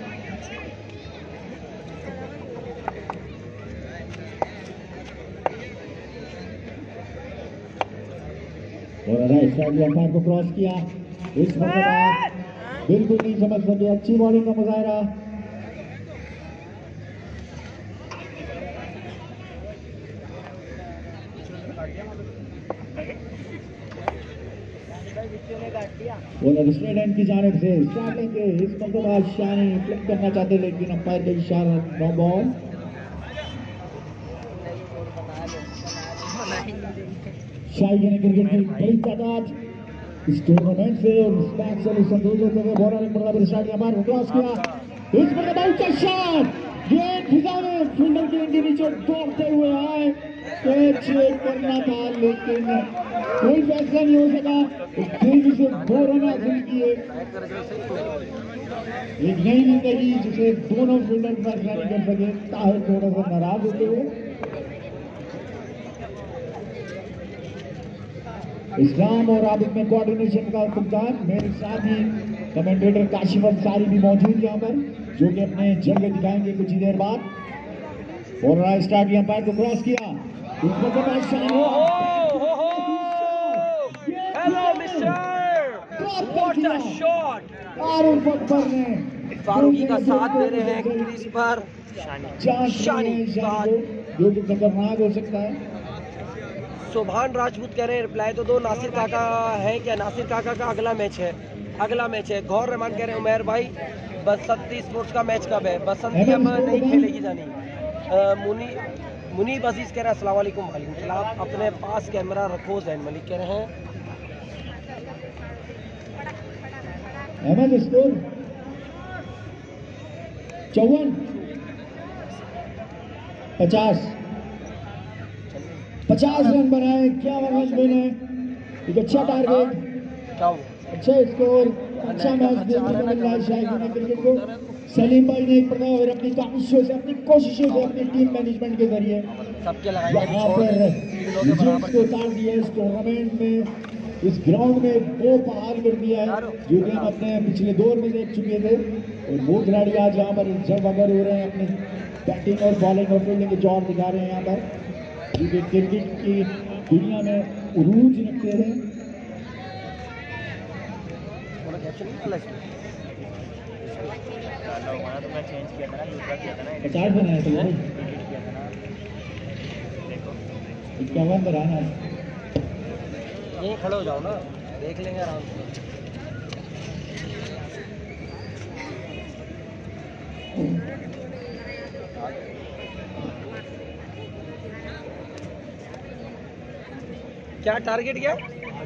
S4: और अंपायर को क्रॉस किया, इस मतलब बिल्कुल नहीं समझ सके। अच्छी बॉलिंग का मुजाहरा। स्टेडियम की जानिब से स्टार्टिंग के इस मतलब शानी फ्लिक करना चाहते लेकिन अंपायर का इशारा, नो बॉल। शाही क्रिकेट की बड़ी तादाद इस टूर्नामेंट से संतोष होते हुए बॉलर स्टार्ट अंपायर को क्रॉस किया, इस पर अच्छा शॉट, गेंद फिजा में फील्डर के नीचे दौड़ते हुए आए, कैच करना था लेकिन कोई फैसला नहीं हो सका। तेजी से 2 रन हासिल किए, एक नई जिंदगी जिसे दोनों फील्डर फैसला नहीं कर सके। ताहिर थोड़ा सा नाराज होते हुए, इस्लाम और आबिद में कोऑर्डिनेशन का कप्तान, मेरे साथ ही कमेंटेटर काशिफ अंसारी भी मौजूद यहाँ पर जो कि अपने जलवे दिखाएंगे कुछ ही देर बाद। और स्टार्ट किया, अंपायर को क्रॉस किया,
S1: hello mister, what a shot.
S2: Farooqui का साथ दे रहे हैं क्रीज पर, शानी
S4: जो कि खतरनाक हो सकता है।
S2: सुभान राजपूत कह रहे हैं रिप्लाई तो दो, नासिर काका है क्या? नासिर काका का अगला मैच है। गौर रहमान कह रहे हैं उमैर भाई बसंती स्पोर्ट्स का मैच कब है? बसंती अब नहीं खेलेगी जानी। मुनीब अजीज कह रहे हैं अस्सलाम वालेकुम। वालेकुम सलाम। अपने पास कैमरा रखो। जैन मलिक कह रहे हैं।
S4: अहमद स्कोर 54 50 50 रन बनाए, क्या रन बने, एक अच्छा टारगेट,
S2: क्या हुआ?
S4: अच्छा स्कोर, अच्छा मैच देखने को मिल रहा है शायकीन क्रिकेट को। सलीम भाई ने एक प्रकार और अपनी काविशों से, अपनी कोशिशों से, अपनी टीम मैनेजमेंट के जरिए
S2: सबके लगाएंगे,
S4: यहाँ
S2: छोड़
S4: पर
S2: दे, तीनों के
S4: विजेट्स
S2: बराबर।
S4: को उतार दिया इस टूर्नामेंट में, इस ग्राउंड में वो बहाल कर दिया है जो कि हम अपने पिछले दौर में देख चुके थे। और वो खिलाड़ी आज यहाँ पर जब अगर हो रहे हैं, अपने बैटिंग और बॉलिंग और फील्डिंग के जौर दिखा रहे हैं यहाँ पर, जो कि क्रिकेट की दुनिया में उरूज रखते हैं।
S2: थोड़ा कैप्शन नहीं डाला इसमें?
S1: डाला हुआ है तो मैं चेंज किया था ना, दूसरा किया था ना,
S4: 50 बनाया था भाई,
S1: एडिट किया था ना। देखो
S4: 51 बनाना है।
S2: यहीं खड़े हो जाओ ना, देख लेंगे आराम से। क्या टारगेट क्या?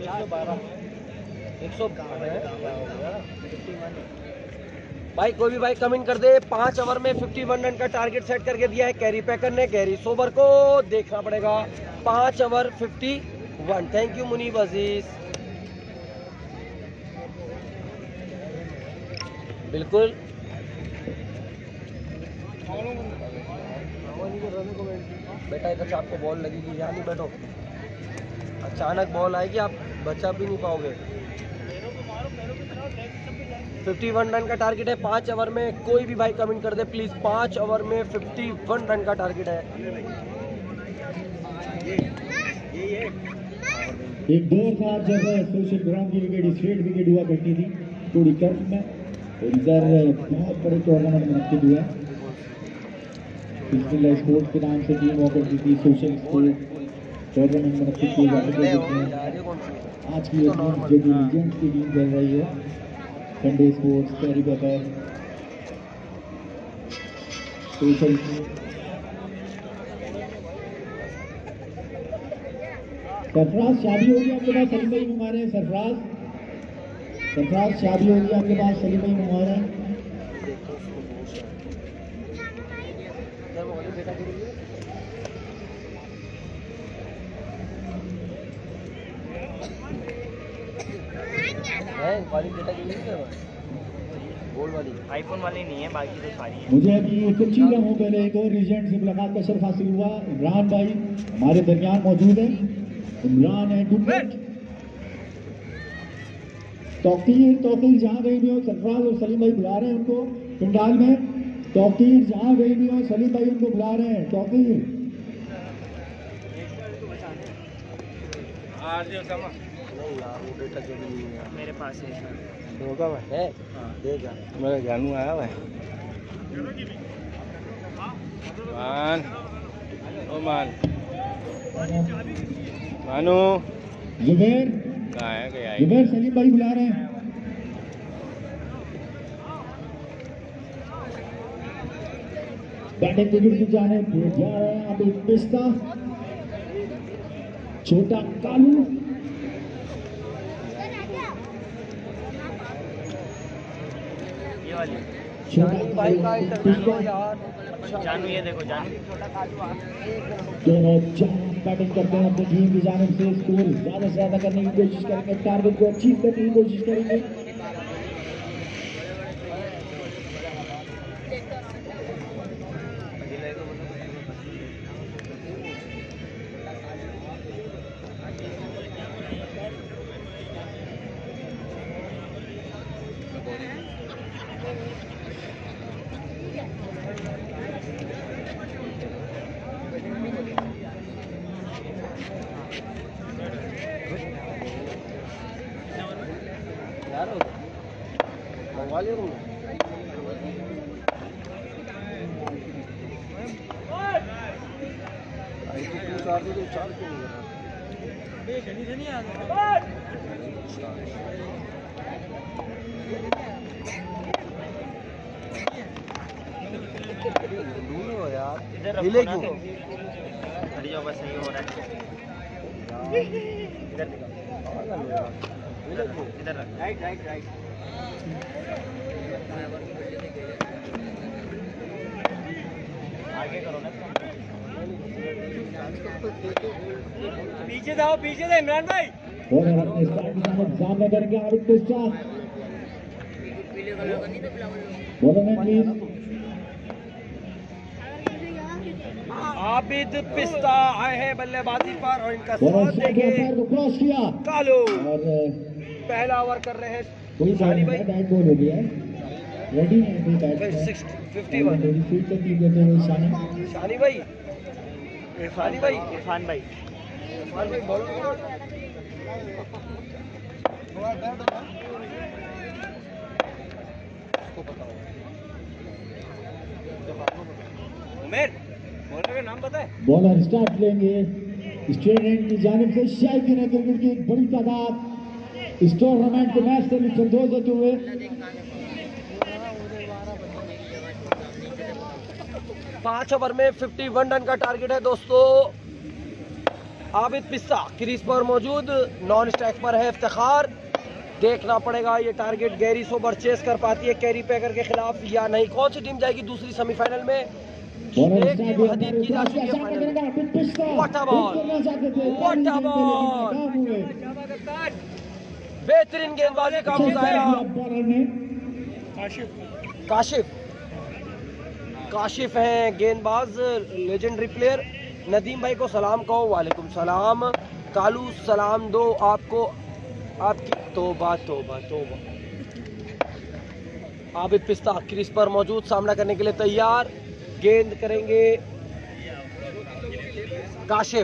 S2: 112 भाई कोई भी भाई कमेंट कर दे। 5 ओवर में 51 रन का टारगेट सेट करके दिया है कैरी पैकर ने। कैरी सोबर को देखना पड़ेगा। 5 over 51। Thank you Munib Aziz. बिल्कुल बेटा इधर से आपको बॉल लगेगी, यहाँ नहीं बैठो, अचानक बॉल आएगी, आप बचा भी नहीं पाओगे। 51 रन का टारगेट है 5 ओवर में। कोई भी भाई कमेंट कर दे प्लीज। 5 ओवर में 51 रन का टारगेट है।
S4: एक दौर था जब सोशल ग्राउंड की विकेट स्ट्रेट विकेट हुआ करती थी थोड़ी कर्व में, और इधर बहुत बड़े टूर्नामेंट मुनक्किद हुए। बिस्मिल्लाह स्पोर्ट्स के नाम से टीम हुआ करती थी, सोशल स्पोर्ट टूर्नामेंट मुनक्किद किए जाते थे। आज की ये टीम जो कि लीजेंड्स की टीम चल रही है, Sunday sports, Kerry Packer, social Sarfaraz शादी होगी आपके पास, सलीम भाई मंगा रहे हैं। सरफराज शादी होगी आपके पास, सलीम भाई मंगा रहे हैं।
S2: गोल वाली
S1: आईफोन वाली नहीं है, बाकी तो सारी है।
S4: मुझे अभी कुछ ही लम्हों पहले एक और लीजेंड से मुलाकात का शर्फ हासिल हुआ। इमरान भाई हमारे दरमियान मौजूद हैं। इमरान है डुबेट, तौकीर जहाँ गई भी हो, सरफराज और सलीम भाई बुला रहे हैं उनको पंडाल में। तौकीर जहाँ गई भी हो, सलीम भाई उनको बुला रहे हैं। तौकीर
S1: मेरे पास है
S2: होगा है, देगा मेरा जानू आया हुआ है।
S1: मान ओ मान मानो
S4: जुबैर,
S1: कहाँ है गया
S4: जुबैर सलीम भाई बुला रहे हैं। बैटिंग विकेट की जानिब जा रहे हैं अभी पिस्ता, छोटा कालू,
S1: ये वाली
S2: भाई का इंटरव्यू यार।
S1: जानू, ये देखो जानू।
S4: दोनों बैटिंग करते हैं अपनी टीम की जानिब से। स्कोर ज्यादा से ज्यादा करने की कोशिश करेंगे, टारगेट को अचीव करने की कोशिश करेंगे।
S2: यार मंगवा लिया तुमने? चार दे दो, चार क्यों नहीं ढूंढो यार,
S1: इधर
S2: मिले
S1: रखो ना
S2: क्यों?
S1: तो हट जाओ, बस सही हो रहा है। इधर दिखाओ,
S2: मिले क्यों?
S1: इधर रख।
S2: Right right right.
S1: आगे करो ना। पीछे जाओ इमरान भाई।
S4: बॉलर अपने स्टार्ट के सामने करेंगे आबिद पिस्टा। बॉलर में प्लीज
S2: आबिद पिस्ता आए हैं बल्लेबाजी पर और इनका
S4: बॉलर
S2: साथ देंगे
S4: को क्रॉस किया
S2: कालू।
S4: और
S2: पहला ओवर कर रहे हैं
S4: कोई
S2: शानी
S4: भाई
S2: भाई।
S4: बैट बॉल हो गया है रेडी है कोई बैट
S2: 51
S4: मेरी फील्ड पे की देते हुए शानी
S2: शानी भाई
S1: इरफान भाई
S2: बॉलर उमेर बॉलर का नाम बताए।
S4: बॉलर स्टार्ट लेंगे स्ट्रेट एंड की जानिब से शायकीन क्रिकेट की एक बड़ी तादाद इस टूर्नामेंट के मैच से संतोष देते हुए
S2: 5 ओवर में 51 रन का टारगेट है दोस्तों। आबिद पिस्ता क्रीज पर मौजूद, नॉन स्ट्राइक पर है इफ्तिखार। देखना पड़ेगा ये टारगेट गैरी सोबर चेस कर पाती है कैरी पैकर के खिलाफ या नहीं। कौन सी टीम जाएगी दूसरी सेमीफाइनल में?
S4: बॉलर
S2: एक टीम हदीद की जा चुकी है फाइनल में। What a ball! What a ball! बेहतरीन गेंदबाजी का मुजाहरा
S4: बॉलर ने
S2: काशिफ हैं गेंदबाज, लेजेंडरी प्लेयर। नदीम भाई को सलाम कहो। वालेकुम सलाम। कालू सलाम दो आपको, आपकी तौबा तौबा तौबा। आबिद पिस्ता क्रीज पर मौजूद, सामना करने के लिए तैयार। गेंद करेंगे काशिफ।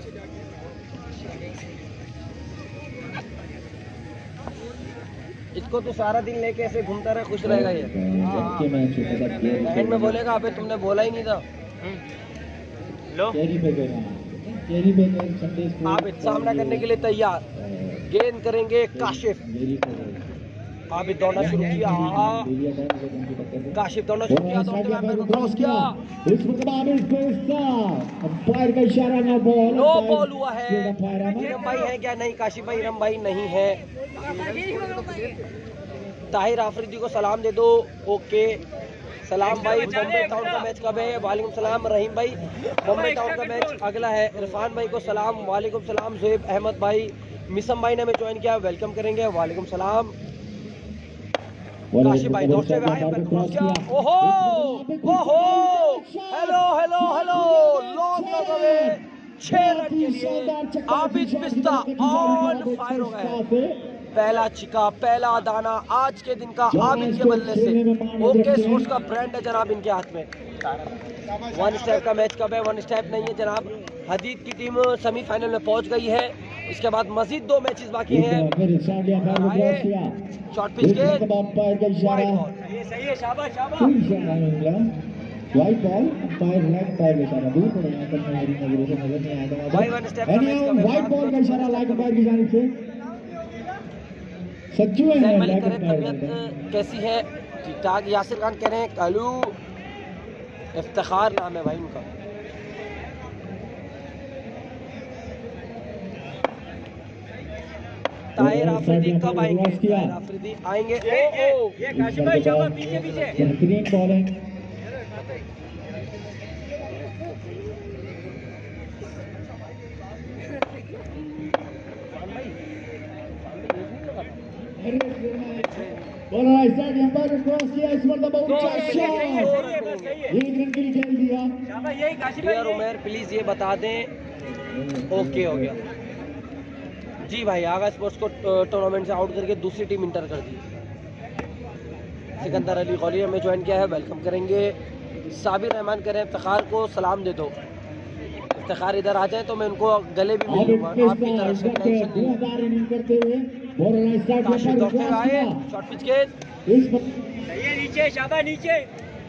S2: इसको तो सारा दिन लेके ऐसे घूमता रहे, खुश रहेगा ये। एंड में बोलेगा अबे तुमने बोला ही नहीं था।
S1: लो
S4: कैरी बैगर संदेश को
S2: आबिद सामना करने के लिए तैयार। गेंद करेंगे काशिफ। आबिद दौड़ना शुरू किया। काशिफ दौड़ना शुरू किया, दौड़ते हुए अंपायर को क्रॉस किया।
S4: इस वक्त आबिद पिस्ता अंपायर का इशारा नो बॉल।
S2: नो बॉल हुआ है। इरम भाई है क्या? नहीं काशिफ भाई इरम भाई नहीं है। ताहिर आफरीदी को सलाम दे दो। ओके सलाम भाई। बॉम्बे टाउन का मैच कब है? वालेकुम सलाम रहीम भाई। बॉम्बे टाउन का मैच अगला है। इरफान भाई को सलाम। वालेकुम सलाम। ज़ुहैब अहमद भाई, मिसम भाई ने हमें ज्वाइन किया, वेलकम करेंगे। वालेकुम सलाम। काशिफ भाई दौड़ते हुए आए, पर क्रॉस किया। ओहो ओहो, hello hello hello, long away 6 run के लिए आबिद पिस्ता ऑन फायर हो गए। पहला छिका, पहला दाना आज के दिन का आबिद के बल्ले से। ओके स्पोर्ट्स का ब्रांड है जनाब इनके हाथ में। 1 स्टेप का मैच कब है? 1 स्टेप नहीं है जनाब। हदीद की टीम सेमीफाइनल में पहुंच गई है। इसके बाद मजीद 2 मैचेस बाकी हैं। शॉर्ट पिच के
S4: अंपायर का इशारा
S1: ये सही है, शाबाश शाबाश।
S4: Wide ball umpire like umpire का इशारा दूर पड़ गया पर मेरी नजरों से नजर नहीं आया।
S2: भाई 1 स्टेप का मैच कब है?
S4: वाइट बॉल का इशारा लाइक अंपायर की जानिब से सच्चू है
S2: सैफ अली
S4: लाइक
S2: करें
S4: अंपायर
S2: तबीयत कैसी है? ठीक ठाक। यासिर खान कह रहे हैं कालू, इफ्तिखार नाम है भाई उनका। ताहिर आफरीदी कब आएंगे? ताहिर आफरीदी आएंगे।
S1: ये काशिफ भाई शाबाश, पीछे पीछे।
S4: बेहतरीन बॉलिंग बॉलर स्टार्ट अंपायर को क्रॉस किया। इस मरतबा ऊंचा शॉट 1 रन के लिए खेल दिया।
S1: शाबाश, यही काशिफ
S2: डियर
S1: भाई।
S2: उमेर प्लीज ये बता दें। ओके हो गया जी भाई। आगा स्पोर्ट्स को टूर्नामेंट से आउट करके दूसरी टीम इंटर कर दी। सिकंदर अली गौली हमें ज्वाइन किया है, वेलकम करेंगे। साबिर रहमान कह रहे हैं इफ्तिखार को सलाम दे दो। इफ्तिखार इधर आ जाए तो मैं उनको गले भी मिल लूंगा आपकी तरफ से, टेंशन नहीं। काशिफ दौड़ते हुए आए, शॉर्ट पिच के
S1: सही है, नीचे शाबाश, नीचे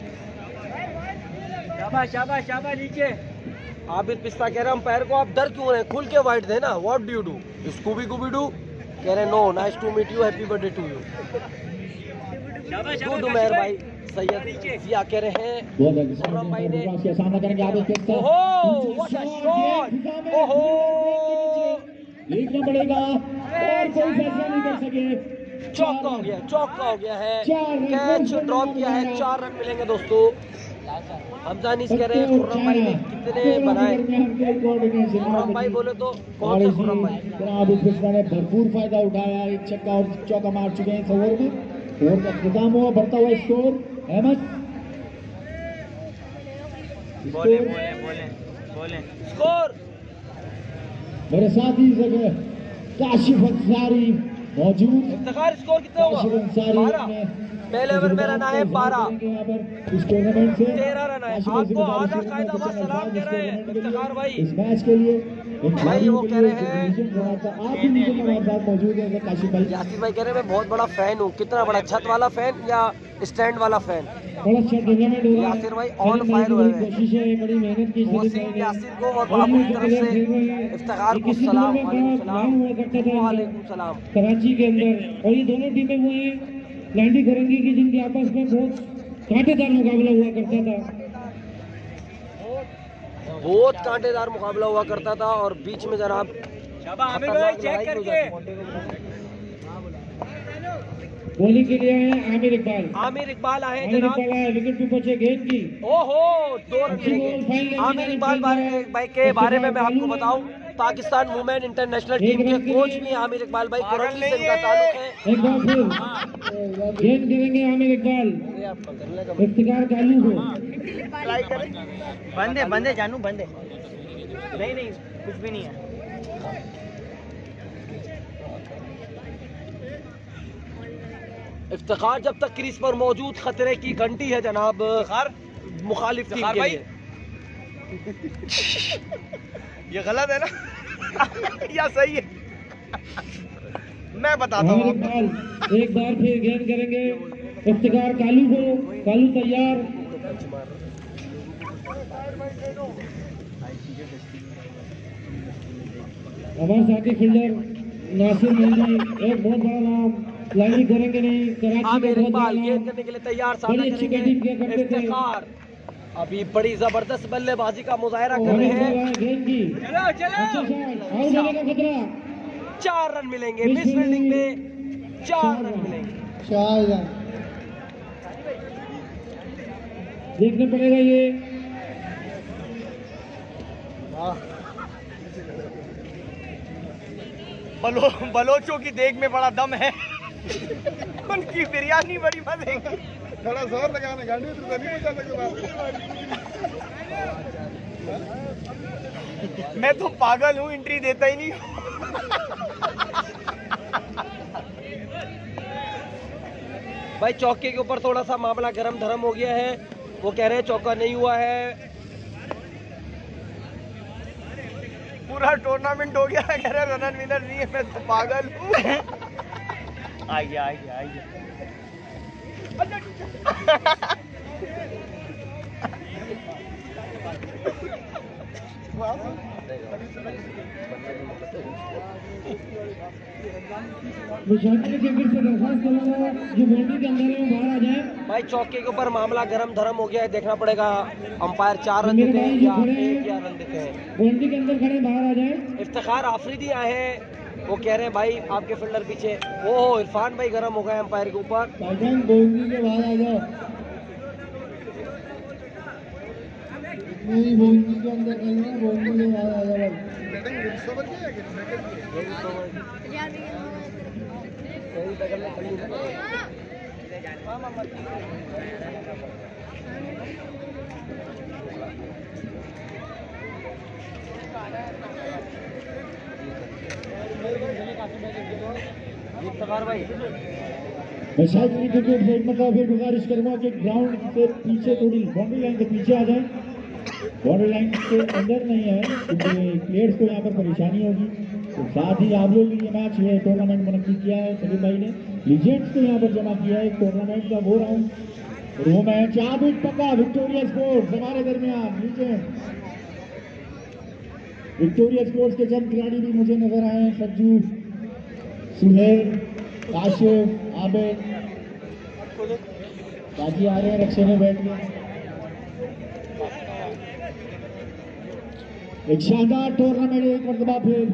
S1: शाबाश शाबाश शाबाश, नीचे।
S2: आबिद पिस्ता कह रहे हैं अंपायर को आप डर क्यों रहे हैं, खुल के वाइट देना। What do you do? Scooby गुबी डू? कह रहे हैं no, nice to meet you, happy birthday to you.
S1: शाबाश
S2: गुड उमेर भाई। सैयद जिया कह रहे हैं खुर्रम भाई ने।
S4: सामना करेंगे आबिद पिस्ता।
S2: ओहो व्हाट अ शॉट। ओहो
S4: देखना पड़ेगा और कोई फैसला नहीं कर सके।
S2: चौका हो गया है। कैच ड्रॉप किया है, 4 रन मिलेंगे दोस्तों। हमजानीस कह रहे हैं खुर्रम भाई ने कितने बनाए। खुर्रम भाई बोले तो कौन सा खुर्रम भाई?
S4: जनाब इस बैट्समैन ने भरपूर फायदा उठाया, एक छक्का और चौका मार चुके हैं इस ओवर में। ओवर का खत्म हुआ, बढ़ता हुआ स्कोर। अहमद
S1: बोले बोले बोले बोले
S2: स्कोर
S4: मेरे साथ ही जगह काशिफ अंसारी मौजूद।
S2: इफ्तिखार स्कोर कितना
S4: काशिफ
S2: हुआ?
S4: अंसारी
S2: 12। पहले ओवर में रन आए 12,
S4: यहाँ पर इस टूर्नामेंट से
S2: 13 रन आए। आपको आधा कायदा सलाम कह रहे हैं इफ्तिखार भाई।
S4: इस मैच के लिए
S2: भाई वो कह रहे हैं,
S4: आप भी नीचे हमारे साथ मौजूद है काशिफ भाई।
S2: यासिर भाई कह रहे हैं मैं बहुत बड़ा फैन हूँ। कितना बड़ा? छत वाला फैन या स्टैंड वाला फैन?
S3: बड़ा अच्छा टूर्नामेंट हो रहा है।
S2: यासिर भाई ऑन फायर हुए हैं।
S3: कोशिश है, बड़ी मेहनत की।
S2: वसीम यासिर को और बाबू की तरफ से इफ्तिखार को सलाम। वालेकुम सलाम।
S3: कराची के अंदर, और ये दोनों टीमें वो हैं लैंडी फरंगी की, जिनके आपस में बहुत कांटेदार मुकाबला हुआ करता था।
S2: बहुत कांटेदार मुकाबला हुआ करता था और बीच में जनाब
S1: चेक करके
S3: बॉलिंग के लिए आए आमिर इकबाल।
S2: आमिर इकबाल आए
S3: आमिर
S2: जनाब।
S3: इकबाल आए, विकेट पे पहुंचे गेंद की।
S2: ओहो 2 रन मिलेंगे। आमिर इकबाल भाई के बारे में मैं आपको बताऊं, पाकिस्तान वुमेन इंटरनेशनल टीम के कोच भी आमिर इकबाल भाई, कुरैशी से इनका ताल्लुक है।
S3: एक बार फिर गेंद करेंगे आमिर इकबाल, इफ्तिखार कालू को।
S1: बंदे बंदे जानू बंदे नहीं नहीं कुछ भी नहीं है।
S2: इफ्तिखार जब तक क्रीज पर मौजूद खतरे की घंटी है जनाब मुखालिफ टीम के लिए।
S1: ये गलत है ना या सही है? मैं बताता
S3: आमिर
S1: हूँ
S3: इकबाल एक बार फिर गेंद करेंगे इफ्तिखार कालू को। कालू तैयार। हमारे साथी फील्डर नासिर मेहंदी, एक बहुत बड़ा नाम, लाइनिंग करेंगे नहीं। कराची का
S2: आमिर
S3: बहुत बड़ा
S2: इकबाल गेंद
S3: नाम,
S2: करने के लिए तैयार,
S3: बड़ी
S2: सामना
S3: अच्छी
S2: करेंगे
S3: बैटिंग किया करते थे।
S2: इफ्तिखार। अभी बड़ी जबरदस्त बल्लेबाजी का मुजाहरा कर
S3: और
S2: रहे
S3: एक
S2: हैं।
S3: बड़ा गेंद की अच्छा शॉट, आउट होने का खतरा।
S2: 4 रन मिलेंगे मिस फील्डिंग में, 4 रन मिलेंगे।
S3: देखना पड़ेगा ये।
S1: बलोचों की देख में बड़ा दम है उनकी बिरयानी बड़ी मजे की।
S6: थोड़ा जोर लगाना गाड़ी तो नहीं बचा सकते।
S1: मैं तो पागल हूँ, एंट्री देता ही नहीं।
S2: भाई चौके के ऊपर थोड़ा सा मामला गरम धरम हो गया है। वो कह रहे हैं चौका नहीं हुआ है।
S1: पूरा टूर्नामेंट हो गया है, कह रहे रनर विनर नहीं है। मैं तो पागल हूँ। आ गया आ गया आ गया।
S3: मुशाकिल के फिर से दरख्वास्त करूंगा जो बाउंड्री के अंदर है वो बाहर आ जाए।
S2: भाई चौके के ऊपर मामला गरम धरम हो गया है। देखना पड़ेगा अंपायर 4 रन देते हैं या 1 या रन देते हैं।
S3: बाउंड्री के अंदर खड़े बाहर आ जाए।
S2: इफ्तिखार आफरीदी आए हैं। वो कह रहे हैं भाई आपके फील्डर पीछे। ओहो इरफान भाई गरम हो गए अंपायर के ऊपर।
S4: बाउंड्री के बाहर आ जाओ। नहीं बाउंड्री के अंदर नहीं है, बाउंड्री के बाहर आ जाओ। मैं शायद क्रिकेट साइड में काफी गुजारिश करूंगा कि ग्राउंड से पीछे थोड़ी बाउंड्री लाइन के पीछे आ जाए। बाउंड्री लाइन के अंदर नहीं है क्योंकि प्लेयर्स को यहाँ पर परेशानी होगी। तो साथ ही आप लोग ये मैच ये टूर्नामेंट मुनक्किद किया है, सलीम भाई ने लीजेंड्स को यहाँ पर जमा किया है। एक टूर्नामेंट का वो राउंड और वो मैच आबिद पक्का विक्टोरिया स्पोर्ट्स हमारे दरमियान नीचे। विक्टोरिया स्पोर्ट्स के चंद खिलाड़ी भी मुझे नजर आए, सज्जू, सुहेल, काशिफ, आबिद, बाकी आ रहे हैं रक्षे में बैठ गए। एक शानदार टूर्नामेंट एक मरतबा फिर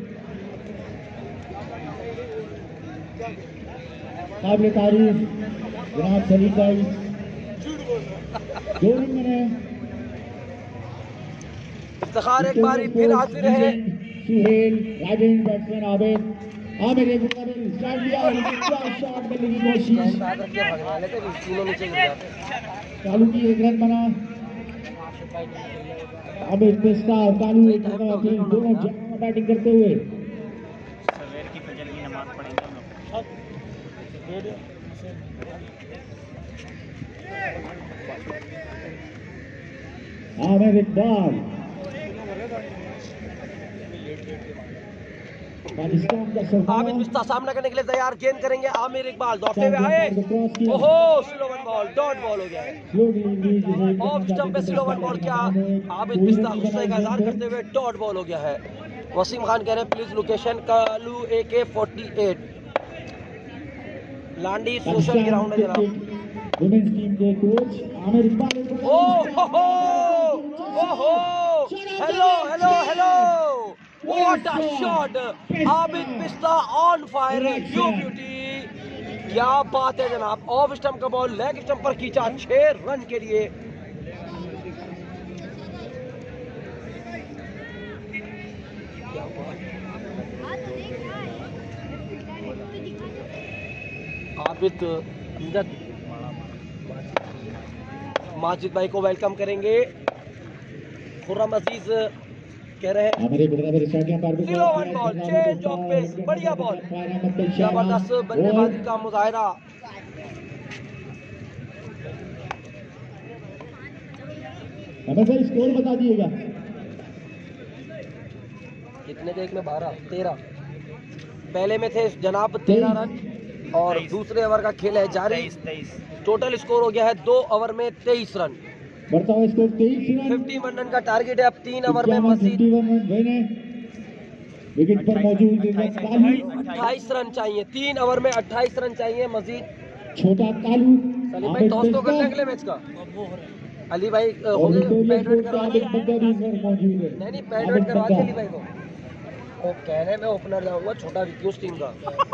S4: काबिल तारीफ जनाब सलीम भाई 2 रन बने
S2: इफ्तिखार एक बारी फिर हाजिर है।
S3: Suhail, right hand batsman Abid, Aamir एक मुकाबले स्टार्ट लिया और क्या शॉट करने की कोशिश, कालू की एक रन बना। आमिर पिस्ता और कालू एक मुकाबले दोनों बैटिंग करते हुए।
S1: सवेर की फजर की नमाज पढ़ेंगे हम लोग।
S3: आमिर इकबाल पाकिस्तान का
S2: आबिद बिस्ता सामना करने के लिए तैयार, गेंद करेंगे आमिर इकबाल, दौड़ते हुए आए, ओहो slow one ball, dot ball हो गया है। ऑफ स्टंप पे स्लो वन बॉल किया, आबिद बिस्ता गुस्से का इजहार करते हुए डॉट बॉल हो गया है। वसीम खान कह रहे हैं please location Kalu AK48 Landhi social ground है जनाब।
S3: वुमेन्स टीम के कोच आमिर इकबाल।
S2: ओहो hello hello hello, what a shot, Abid Bista on fire, you beauty, क्या बात है जनाब। ऑफ स्टंप का बॉल लेग स्टंप पर खींचा 6 रन के लिए। आबिद माजिद भाई को वेलकम करेंगे। खुर्रम अजीज कह रहे हैं
S3: हमारे बराबर स्टार्ट यहां पर
S2: slow one ball, change of pace, बढ़िया बॉल, जबरदस्त बल्लेबाजी का मुजाहिरा।
S3: हमें सर स्कोर बता दिएगा।
S2: कितने थे? एक में 12 13, पहले में थे जनाब 13 रन और दूसरे ओवर का खेल है जारी।
S1: 23
S2: टोटल स्कोर हो गया है 2 ओवर में 23 रन,
S3: बढ़ता हुआ स्कोर 23 रन।
S2: 51 रन का टारगेट है। अब 3 ओवर में मजीद
S3: 51 रन बने। विकेट पर मौजूद
S2: 28 रन चाहिए। 3 ओवर में 28 रन चाहिए मजीद।
S3: छोटा कालू
S2: सलीम भाई टॉस तो करने अगले मैच का। अली भाई हो गए पैड वेट करवा दिए? नहीं पैड वेट करवा दिए अली भाई को। वो कह रहे मैं ओपनर जाऊंगा, छोटा विकी उस टीम का।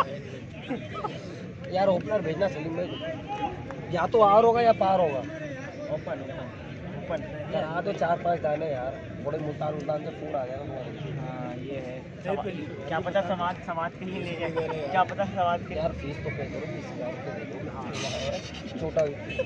S2: यार ओपनर भेजना सलीम भाई को, या तो आर होगा या पार होगा।
S1: ओपन
S2: करा तो 4-5 दाने यार, बड़े मुल्तान से फूड आ गया।
S1: हाँ ये है, क्या पता समाज के लिए ले जाए, क्या पता समाज के।
S2: यार फीस तो पे करो, 20,000 रुपये दे दो। छोटा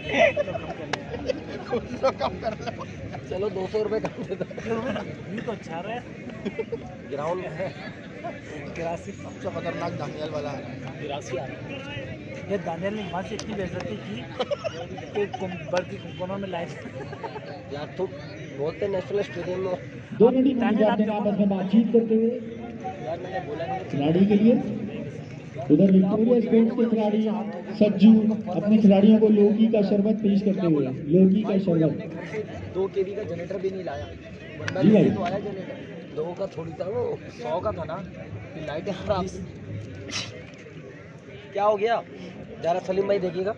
S2: कम कर लो, चलो 200 रुपये कम दे दो।
S1: तो अच्छा रहा
S2: ग्राउंड में है
S6: 83 सबसे खतरनाक दानियल वाला है।
S2: 83 आ रहा है।
S1: ये दानियल ने वहाँ से इतनी बेइज्जती की कि बल्कि कुंकोनों में लाइफ।
S2: यार तुम बोलते नेशनल स्टेडियम में,
S3: दोनों टीम आपस में बातचीत करते हुए
S2: यार मैंने बोला नहीं।
S3: खिलाड़ी के लिए उधर विक्टोरिया स्पोर्ट्स के खिलाड़ी सज्जू अपने खिलाड़ियों को लौकी का शरबत पेश करते हुए, लौकी का शरबत।
S2: 2 kg का जनरेटर भी नहीं लाया, बंदा
S3: जी भाई।
S2: लेके तो आया जनरेटर, 2 का थोड़ी था वो, 100 का था ना। लाइटें खराब। क्या हो गया जरा सलीम भाई देखिएगा,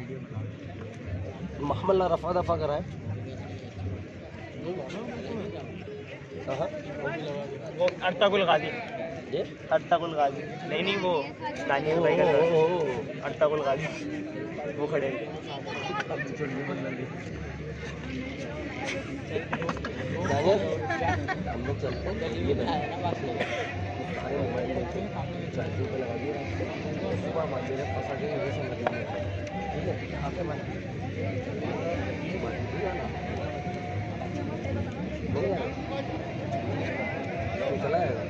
S2: महमल्ला रफा दफा कराए।
S1: वो अर्तगुल गाजी,
S2: ये
S1: अर्तगुल गाजी नहीं वो दानियल भाई का सर, अर्तगुल गाजी वो खड़े हैं।
S2: दानियल हम लोग चलते हैं, ये सारे मोबाइल लेके चार्जिंग पे लगा दिए, सुबह मारते हैं फंसा के मुझे समझ नहीं आता। ठीक है आपके मन चला जाएगा।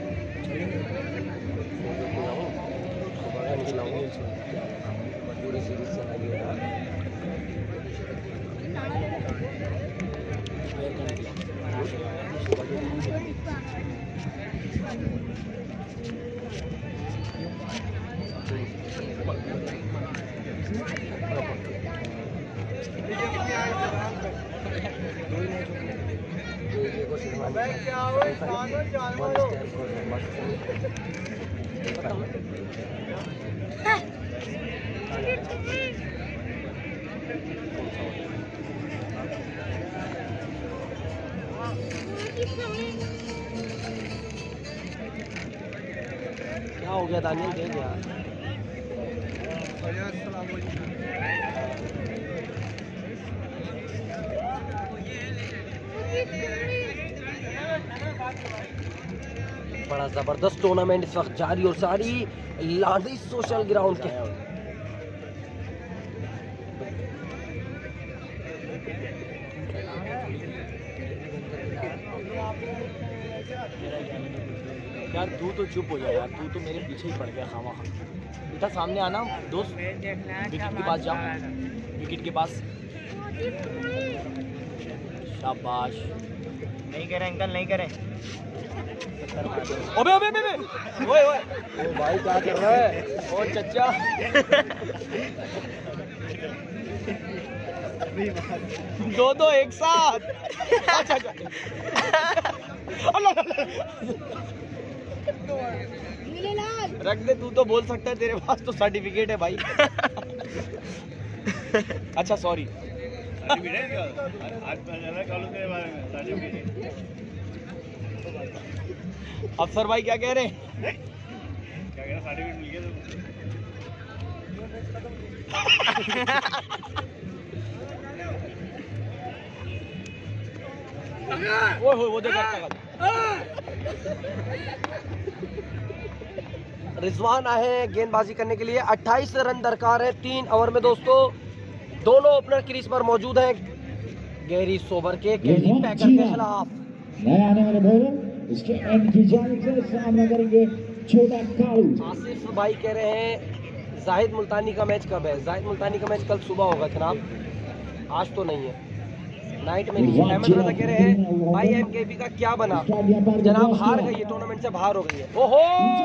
S2: सुबह का निकलाऊँ पूरी सीरीज चला क्या हो गया दानियल देख यार। बड़ा जबरदस्त टूर्नामेंट इस वक्त जारी और सारी लाडी सोशल ग्राउंड के
S6: यार तू तो चुप हो जा यार, तू तो मेरे पीछे ही पड़ गया खामा खा। बेटा सामने आना दोस्त, विकेट के पास जाओ, विकेट के पास। शाबाश।
S1: नहीं करें अंकल, नहीं करें।
S6: ओबे ओबे ओबे ओए ओए
S2: ओ भाई क्या कर रहा है?
S6: ओ चचा। दो एक साथ। अच्छा रख दे, तू तो बोल सकता है, तेरे पास तो सर्टिफिकेट है भाई। अच्छा सॉरी। अफसर भाई क्या कह रहे हैं? वो देखो
S2: रिजवान आए हैं गेंदबाजी करने के लिए। 28 रन दरकार है 3 ओवर में दोस्तों। दोनों ओपनर क्रीज पर मौजूद हैं। गैरी सोबर के कैरी पैकर के खिलाफ
S4: नए आने वाले बॉलर इसके एंड की जानिब से सामना करेंगे छोटा कालू।
S2: आसिफ भाई कह रहे हैं जाहिद मुल्तानी का मैच कब है? जाहिद मुल्तानी का मैच कल सुबह होगा जनाब, आज तो नहीं है, नाइट में नहीं है। अहमद रजा कह रहे हैं भाई एमकेबी का क्या बना? जनाब हार गई है, टूर्नामेंट से बाहर हो गई है। ओहो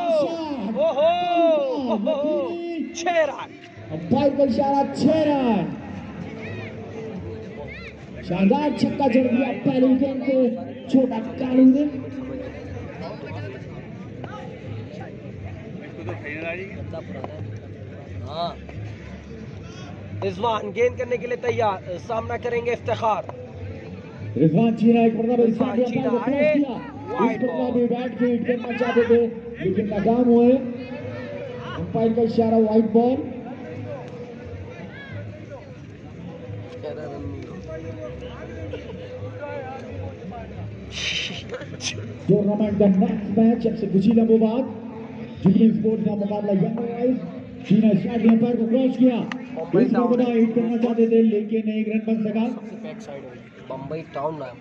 S2: ओहो 6 रन,
S4: अंपायर का इशारा 6 रन। शानदार छक्का जड़ दिया पहले विकेट को छोटा कालू ने।
S2: हाँ रिजवान गेंद करने के लिए तैयार, सामना करेंगे इफ्तिखार।
S4: रिजवान चीना एक मरतबा इस अंपायर को क्रॉस किया। इस मरतबा भी बैट के हिट करना चाहते थे लेकिन नाकाम हुए। अंपायर का इशारा वाइड बॉल। टूर्नामेंट का नेक्स्ट मैच अब से कुछ ही लम्हों बाद जुबली स्पोर्ट्स का मुकाबला यंग बॉयज। चीना स्ट्राइक अंपायर को क्रॉस किया। इस मरतबा हिट करना चाहते थे लेकिन एक रन बन सका।
S2: बम्बई टाउन नाम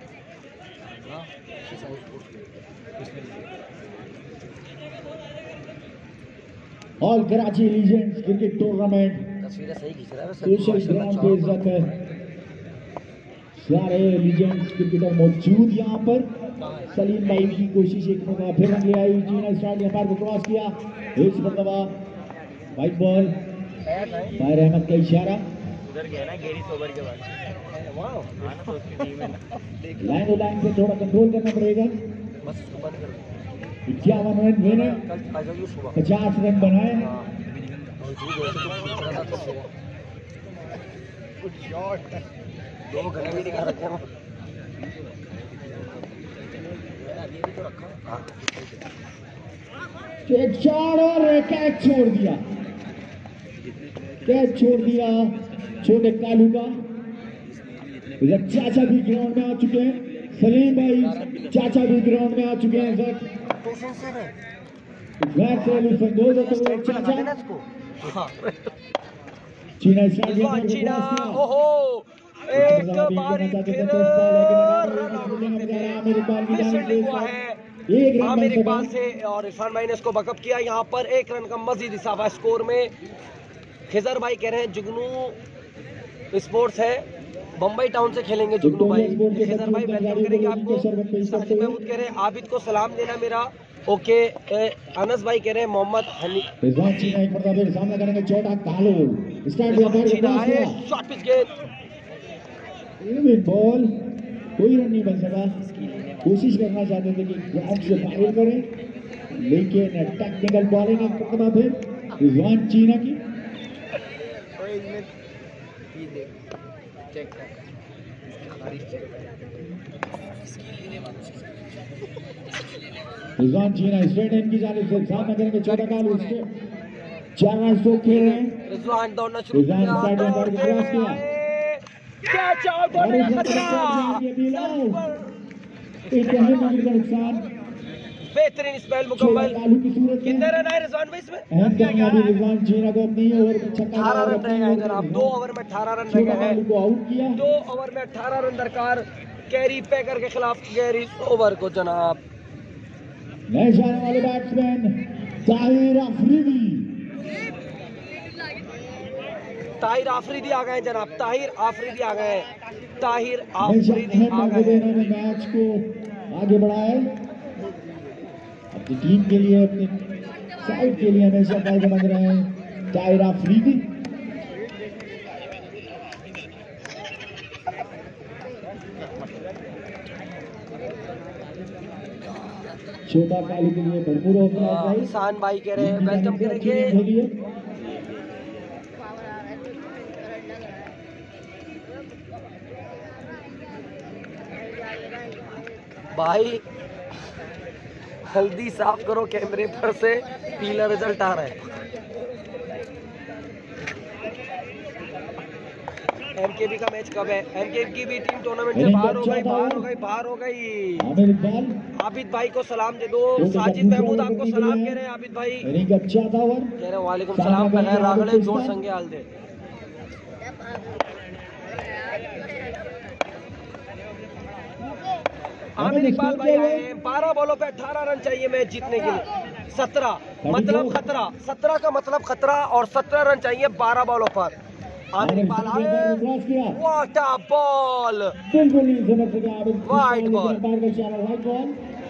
S4: all Karachi legends cricket tournament
S2: तस्वीरें सही खींच रहा है
S4: सोशल ग्राउंड पे इज्जत है। सारे लीजेंड्स क्रिकेटर मौजूद यहाँ पर। सलीम भाई की कोशिश एक मरतबा फिर रंगे आई। चीना स्ट्राइक अंपायर को क्रॉस किया। इस मरतबा वाइट बॉल। फायर अहमद का इशारा।
S1: उधर गया ना गैरी सोबर के बाद। आना तो उसकी टीम है।
S4: लाइन पे थोड़ा कंट्रोल करना पड़ेगा।
S2: बस उसको बंद कर दो।
S4: 51 रन विनर,
S2: कल आ जाइए सुबह।
S4: 50 रन बनाए।
S2: दो घंटे भी दिखा रखे हैं।
S4: एक शॉट और कैच छोड़ दिया। कैच छोड़ दिया छोटे कालू का। इधर चाचा भी ग्राउंड में आ चुके हैं। सलीम भाई चाचा भी ग्राउंड में आ चुके हैं। इधर चाचा चीना
S2: चीना ओहो एक बारी फिर आमिर इकबाल से और इरफान भाई ने इसको बकअप किया। यहाँ पर 1 रन का मजीद इजाफा स्कोर में। खिजर भाई कह रहे हैं जुगनू स्पोर्ट्स है, बम्बई टाउन से खेलेंगे जुगनू भाई। खिजर भाई वेलकम करेंगे आपको। साजिद महमूद कह रहे हैं आबिद को सलाम देना मेरा। ओके अनस भाई कह रहे हैं मोहम्मद हनी।
S4: रिजवान चीना एक बार सामना करेंगे छोटा कालू।
S2: शॉट पिच गेंद
S4: बॉल, कोई रन नहीं बन सका। कोशिश करना चाहते थे कि ग्राउंड से बाहर करें लेकिन टेक्निकल बॉलिंग एक मरतबा फिर रिजवान चीना की। रिजवान चीना स्ट्रेट इन की जानिब से सामना करेंगे छोटा कालू। उसके 4 रन स्ट्रोक खेल रहे हैं।
S2: रिजवान दौड़ना शुरू
S4: रिजवान साइड में पर क्रॉस किया।
S2: कैच आउट
S4: और इस पर विकेट का नुकसान।
S2: बेहतरीन स्पेल मुकम्मल। कितने रन आए रिजवान भाई इसमें? 18 रन रह गए जनाब। 2 ओवर में 18 रन रह गए हैं। 2 ओवर में 18 रन दरकार कैरी पैकर के खिलाफ गैरी ओवर को जनाब।
S4: नए जाने वाले बैट्समैन ताहिर अफरीदी।
S2: ताहिर आफरीदी आ गए जनाब। ताहिर आफरीदी आ गए। ताहिर आफरीदी आ गए।
S4: मैच को आगे बढ़ाए अपनी टीम के लिए, अपनी साइड के लिए हमेशा फायदेमंद रहे हैं ताहिर अफरीदी। छोटा कालू के लिए भरपूर हौसला अफजाई।
S2: किसान भाई कह रहे हैं वेलकम करेंगे। भाई हल्दी साफ करो कैमरे पर से पीला रिजल्ट आ रहा है। एमकेबी का मैच कब है? एमकेबी की भी टीम टूर्नामेंट से बाहर हो गई।
S4: आमिर इकबाल
S2: आबिद भाई को सलाम दे दो। साजिद महमूद आपको सलाम कह रहे हैं। आबिद भाई
S4: इनिंग का चौथा ओवर
S2: कह रहे हैं वालेकुम सलाम। बगैर रागड़े जोर संगे हाल दे। आमिर इकबाल भाई आए हैं। 12 बॉलों पे 18 रन चाहिए मैच जीतने के लिए। 17 मतलब खतरा, 17 का मतलब खतरा और 17 रन चाहिए 12 बॉलों पर। आमिर इकबाल आए। व्हाट अ बॉल,
S4: बिल्कुल नहीं समझ सका।
S2: Wide ball.
S4: वाइड बॉल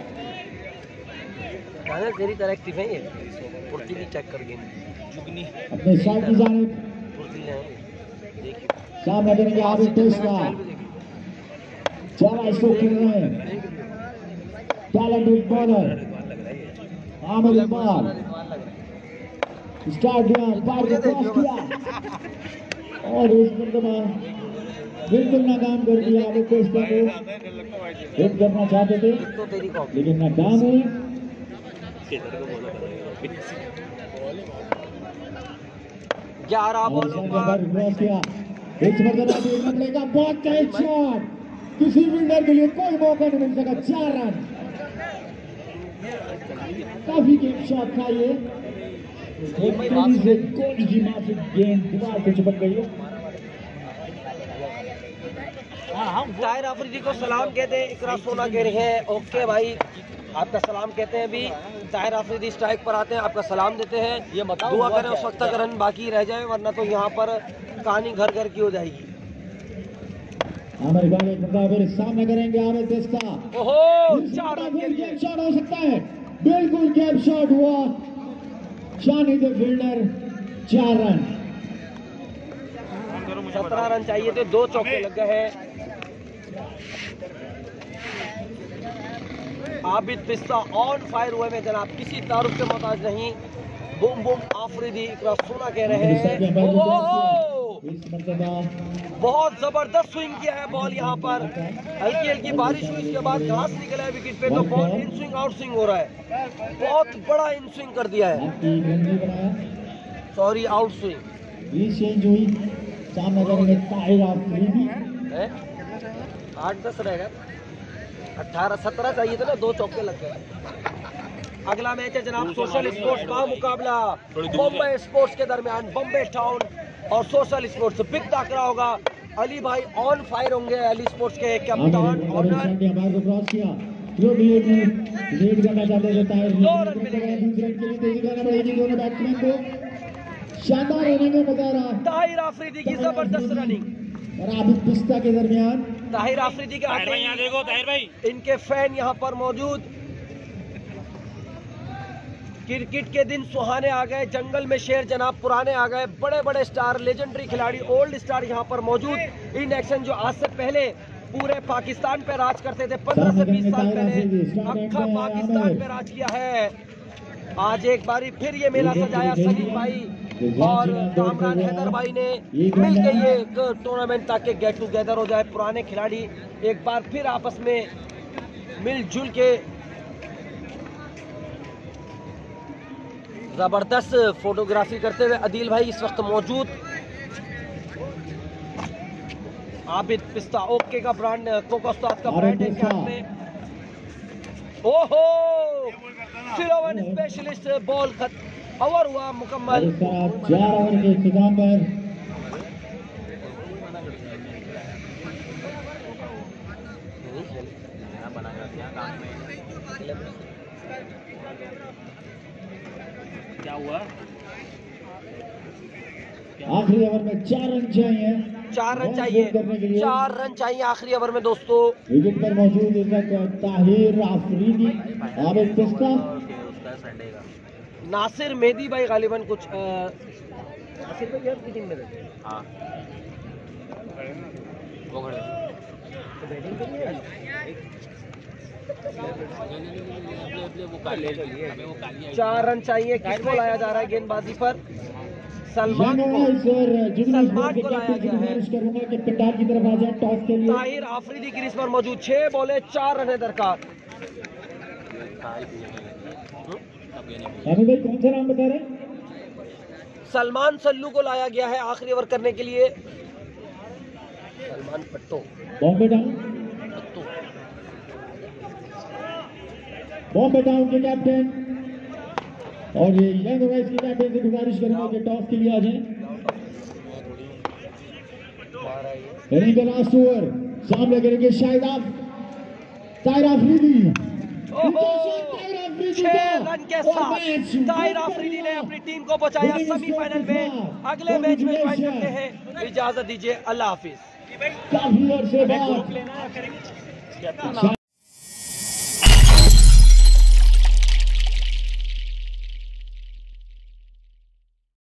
S2: तेरी तरह एक्टिव है ये। कुर्सी भी चेक कर गेंद जुगनी
S4: अपने साइड की जानिब
S2: कुर्सी है। देखिए
S4: सामने करेंगे आबिद टेस्टा। ज्यादा स्ट्रोक खेल रहे हैं talented bowler Aamir Iqbal. Start दिया, पार को क्रॉस किया और उस मर्तबा बिल्कुल नाकाम कर दिया। आबिद टेस्टा को हिट करना चाहते थे
S2: तो तेरी कॉपी
S4: लेकिन नाकाम हुए।
S2: 11 बॉलों पर
S4: क्रॉस किया। इस मर्तबा देखना पड़ेगा बहुत टाइट शॉट। किसी फील्डर के लिए कोई मौका नहीं मिल सका। 4 रन, काफी गेम शॉट था ये। कोहली की माफी गेंद दीवार से चिपक गई है।
S2: ताहिर अफरीदी को सलाम कहते हैं। इकरा सोना कह रहे हैं ओके भाई आपका सलाम कहते हैं। अभी ताहिर अफरीदी स्ट्राइक पर आते हैं, आपका सलाम देते हैं। ये दुआ करें उस वक्त तक रन बाकी रह जाए, वरना तो यहाँ पर कहानी घर घर की हो जाएगी।
S4: आमिर इकबाल एक मुकाबले सामने करेंगे आमिर टेस्टा।
S2: ओहो 4 रन के लिए
S4: शॉट हो सकता है। बिल्कुल गैप शॉट हुआ। शानिद फील्डर 4 रन।
S2: 17 रन चाहिए थे। 2 चौके लग गए हैं। आबिद पिस्ता ऑन फायर हुए में जनाब, किसी तारुफ के मोहताज नहीं। बूम बूम आफरीदी इकरा सोना कह रहे हैं। बहुत जबरदस्त स्विंग किया है बॉल। यहाँ पर हल्की हल्की बारिश हुई, इसके बाद घास निकला है विकेट पे, तो ball in swing out swing हो रहा है। बहुत बड़ा इन स्विंग कर दिया है। सॉरी आउट स्विंग
S4: चेंज हुई। सामने करेंगे ताहिर अफरीदी।
S2: 8-10 रहेगा। 18-17 चाहिए था ना। 2 चौके लग गए। अगला मैच है जनाब सोशल स्पोर्ट्स का मुकाबला बॉम्बे स्पोर्ट्स के दरमियान। बॉम्बे टाउन और सोशल स्पोर्ट्स बिग टकरा होगा। अली भाई ऑन फायर होंगे। अली स्पोर्ट्स के कैप्टन ऑनर
S4: को क्रॉस किया। जो भी लीड करना चाहते थे ताहिर।
S2: 2 रन मिलेंगे।
S4: दूसरे रन के लिए तेजी करना पड़ेगी दोनों बैट्समैन को। शानदार इनिंग में मजा आ रहा।
S2: ताहिर अफरीदी की जबरदस्त रनिंग
S4: और आबिद पिस्ता के दरमियान।
S2: ताहिर अफरीदी के आते ही इनके फैन यहाँ पर मौजूद। क्रिकेट के दिन सुहाने आ गए। जंगल में शेर जनाब पुराने आ गए। बड़े बड़े स्टार, लेजेंडरी खिलाड़ी, ओल्ड स्टार यहाँ पर मौजूद। इन एक्शन जो आज से पहले पूरे पाकिस्तान पे राज करते थे 15 से 20 साल पहले, अक्खा पाकिस्तान पे राज किया है। आज एक बारी फिर ये मेला सजाया सलीम भाई और कामरान हैदर भाई ने मिलकर ये टूर्नामेंट, ताकि गेट टुगेदर हो जाए। पुराने खिलाड़ी एक बार फिर आपस में मिलजुल के जबरदस्त फोटोग्राफी करते हुए अदील भाई इस वक्त मौजूद। आबिद पिस्ता ओके का ब्रांड, कोका उस्ताद का ब्रांड है क्या में। ओहो सिलोवन स्पेशलिस्ट बॉल ओवर हुआ मुकम्मल।
S4: इस तरह 4 ओवर के इख्तिताम पर
S1: क्या हुआ?
S4: आखिरी ओवर में 4 रन चाहिए।
S2: 4 रन
S4: बहुत
S2: चाहिए,
S4: वेट करने के लिए
S2: 4 रन चाहिए आखिरी ओवर में दोस्तों।
S4: विकेट पर मौजूद इस वक्त ताहिर आफरीदी, आबिद पिस्ता,
S2: नासिर मेहदी भाई गालिबन कुछ नासिर भाई यार की टीम में रहते हैं।
S6: हाँ वो खड़े
S2: तो बैटिंग के लिए
S6: वो काली
S2: 4 रन चाहिए। किसको लाया जा रहा है गेंदबाजी पर? सलमान को।
S4: और
S2: सलमान को लाया गया है।
S4: गुजारिश करूंगा कि पिटार की तरफ आ जाए टॉस के लिए।
S2: ताहिर आफरीदी क्रीज पर मौजूद, 6 बॉले 4 रन है दरकार।
S4: अभी भाई कौन सा नाम बता रहे हैं?
S2: सलमान सल्लू को लाया गया है आखिरी ओवर करने के लिए। सलमान पट्टो
S4: बॉम्बे डाउन, बॉम्बे डाउन के कैप्टन और ये यंग राइस के कैप्टन से गुजारिश करूंगा कि टॉस के लिए आ जाएं। इनिंग का लास्ट ओवर सामने करेंगे शाहिद ताहिर आफरीदी।
S2: 6 रन के साथ ताहिर आफरीदी ने अपनी टीम को बचाया सेमीफाइनल में। अगले मैच में ज्वाइन करते हैं। इजाजत दीजिए, अल्लाह हाफिज।
S4: काफी अर्से बाद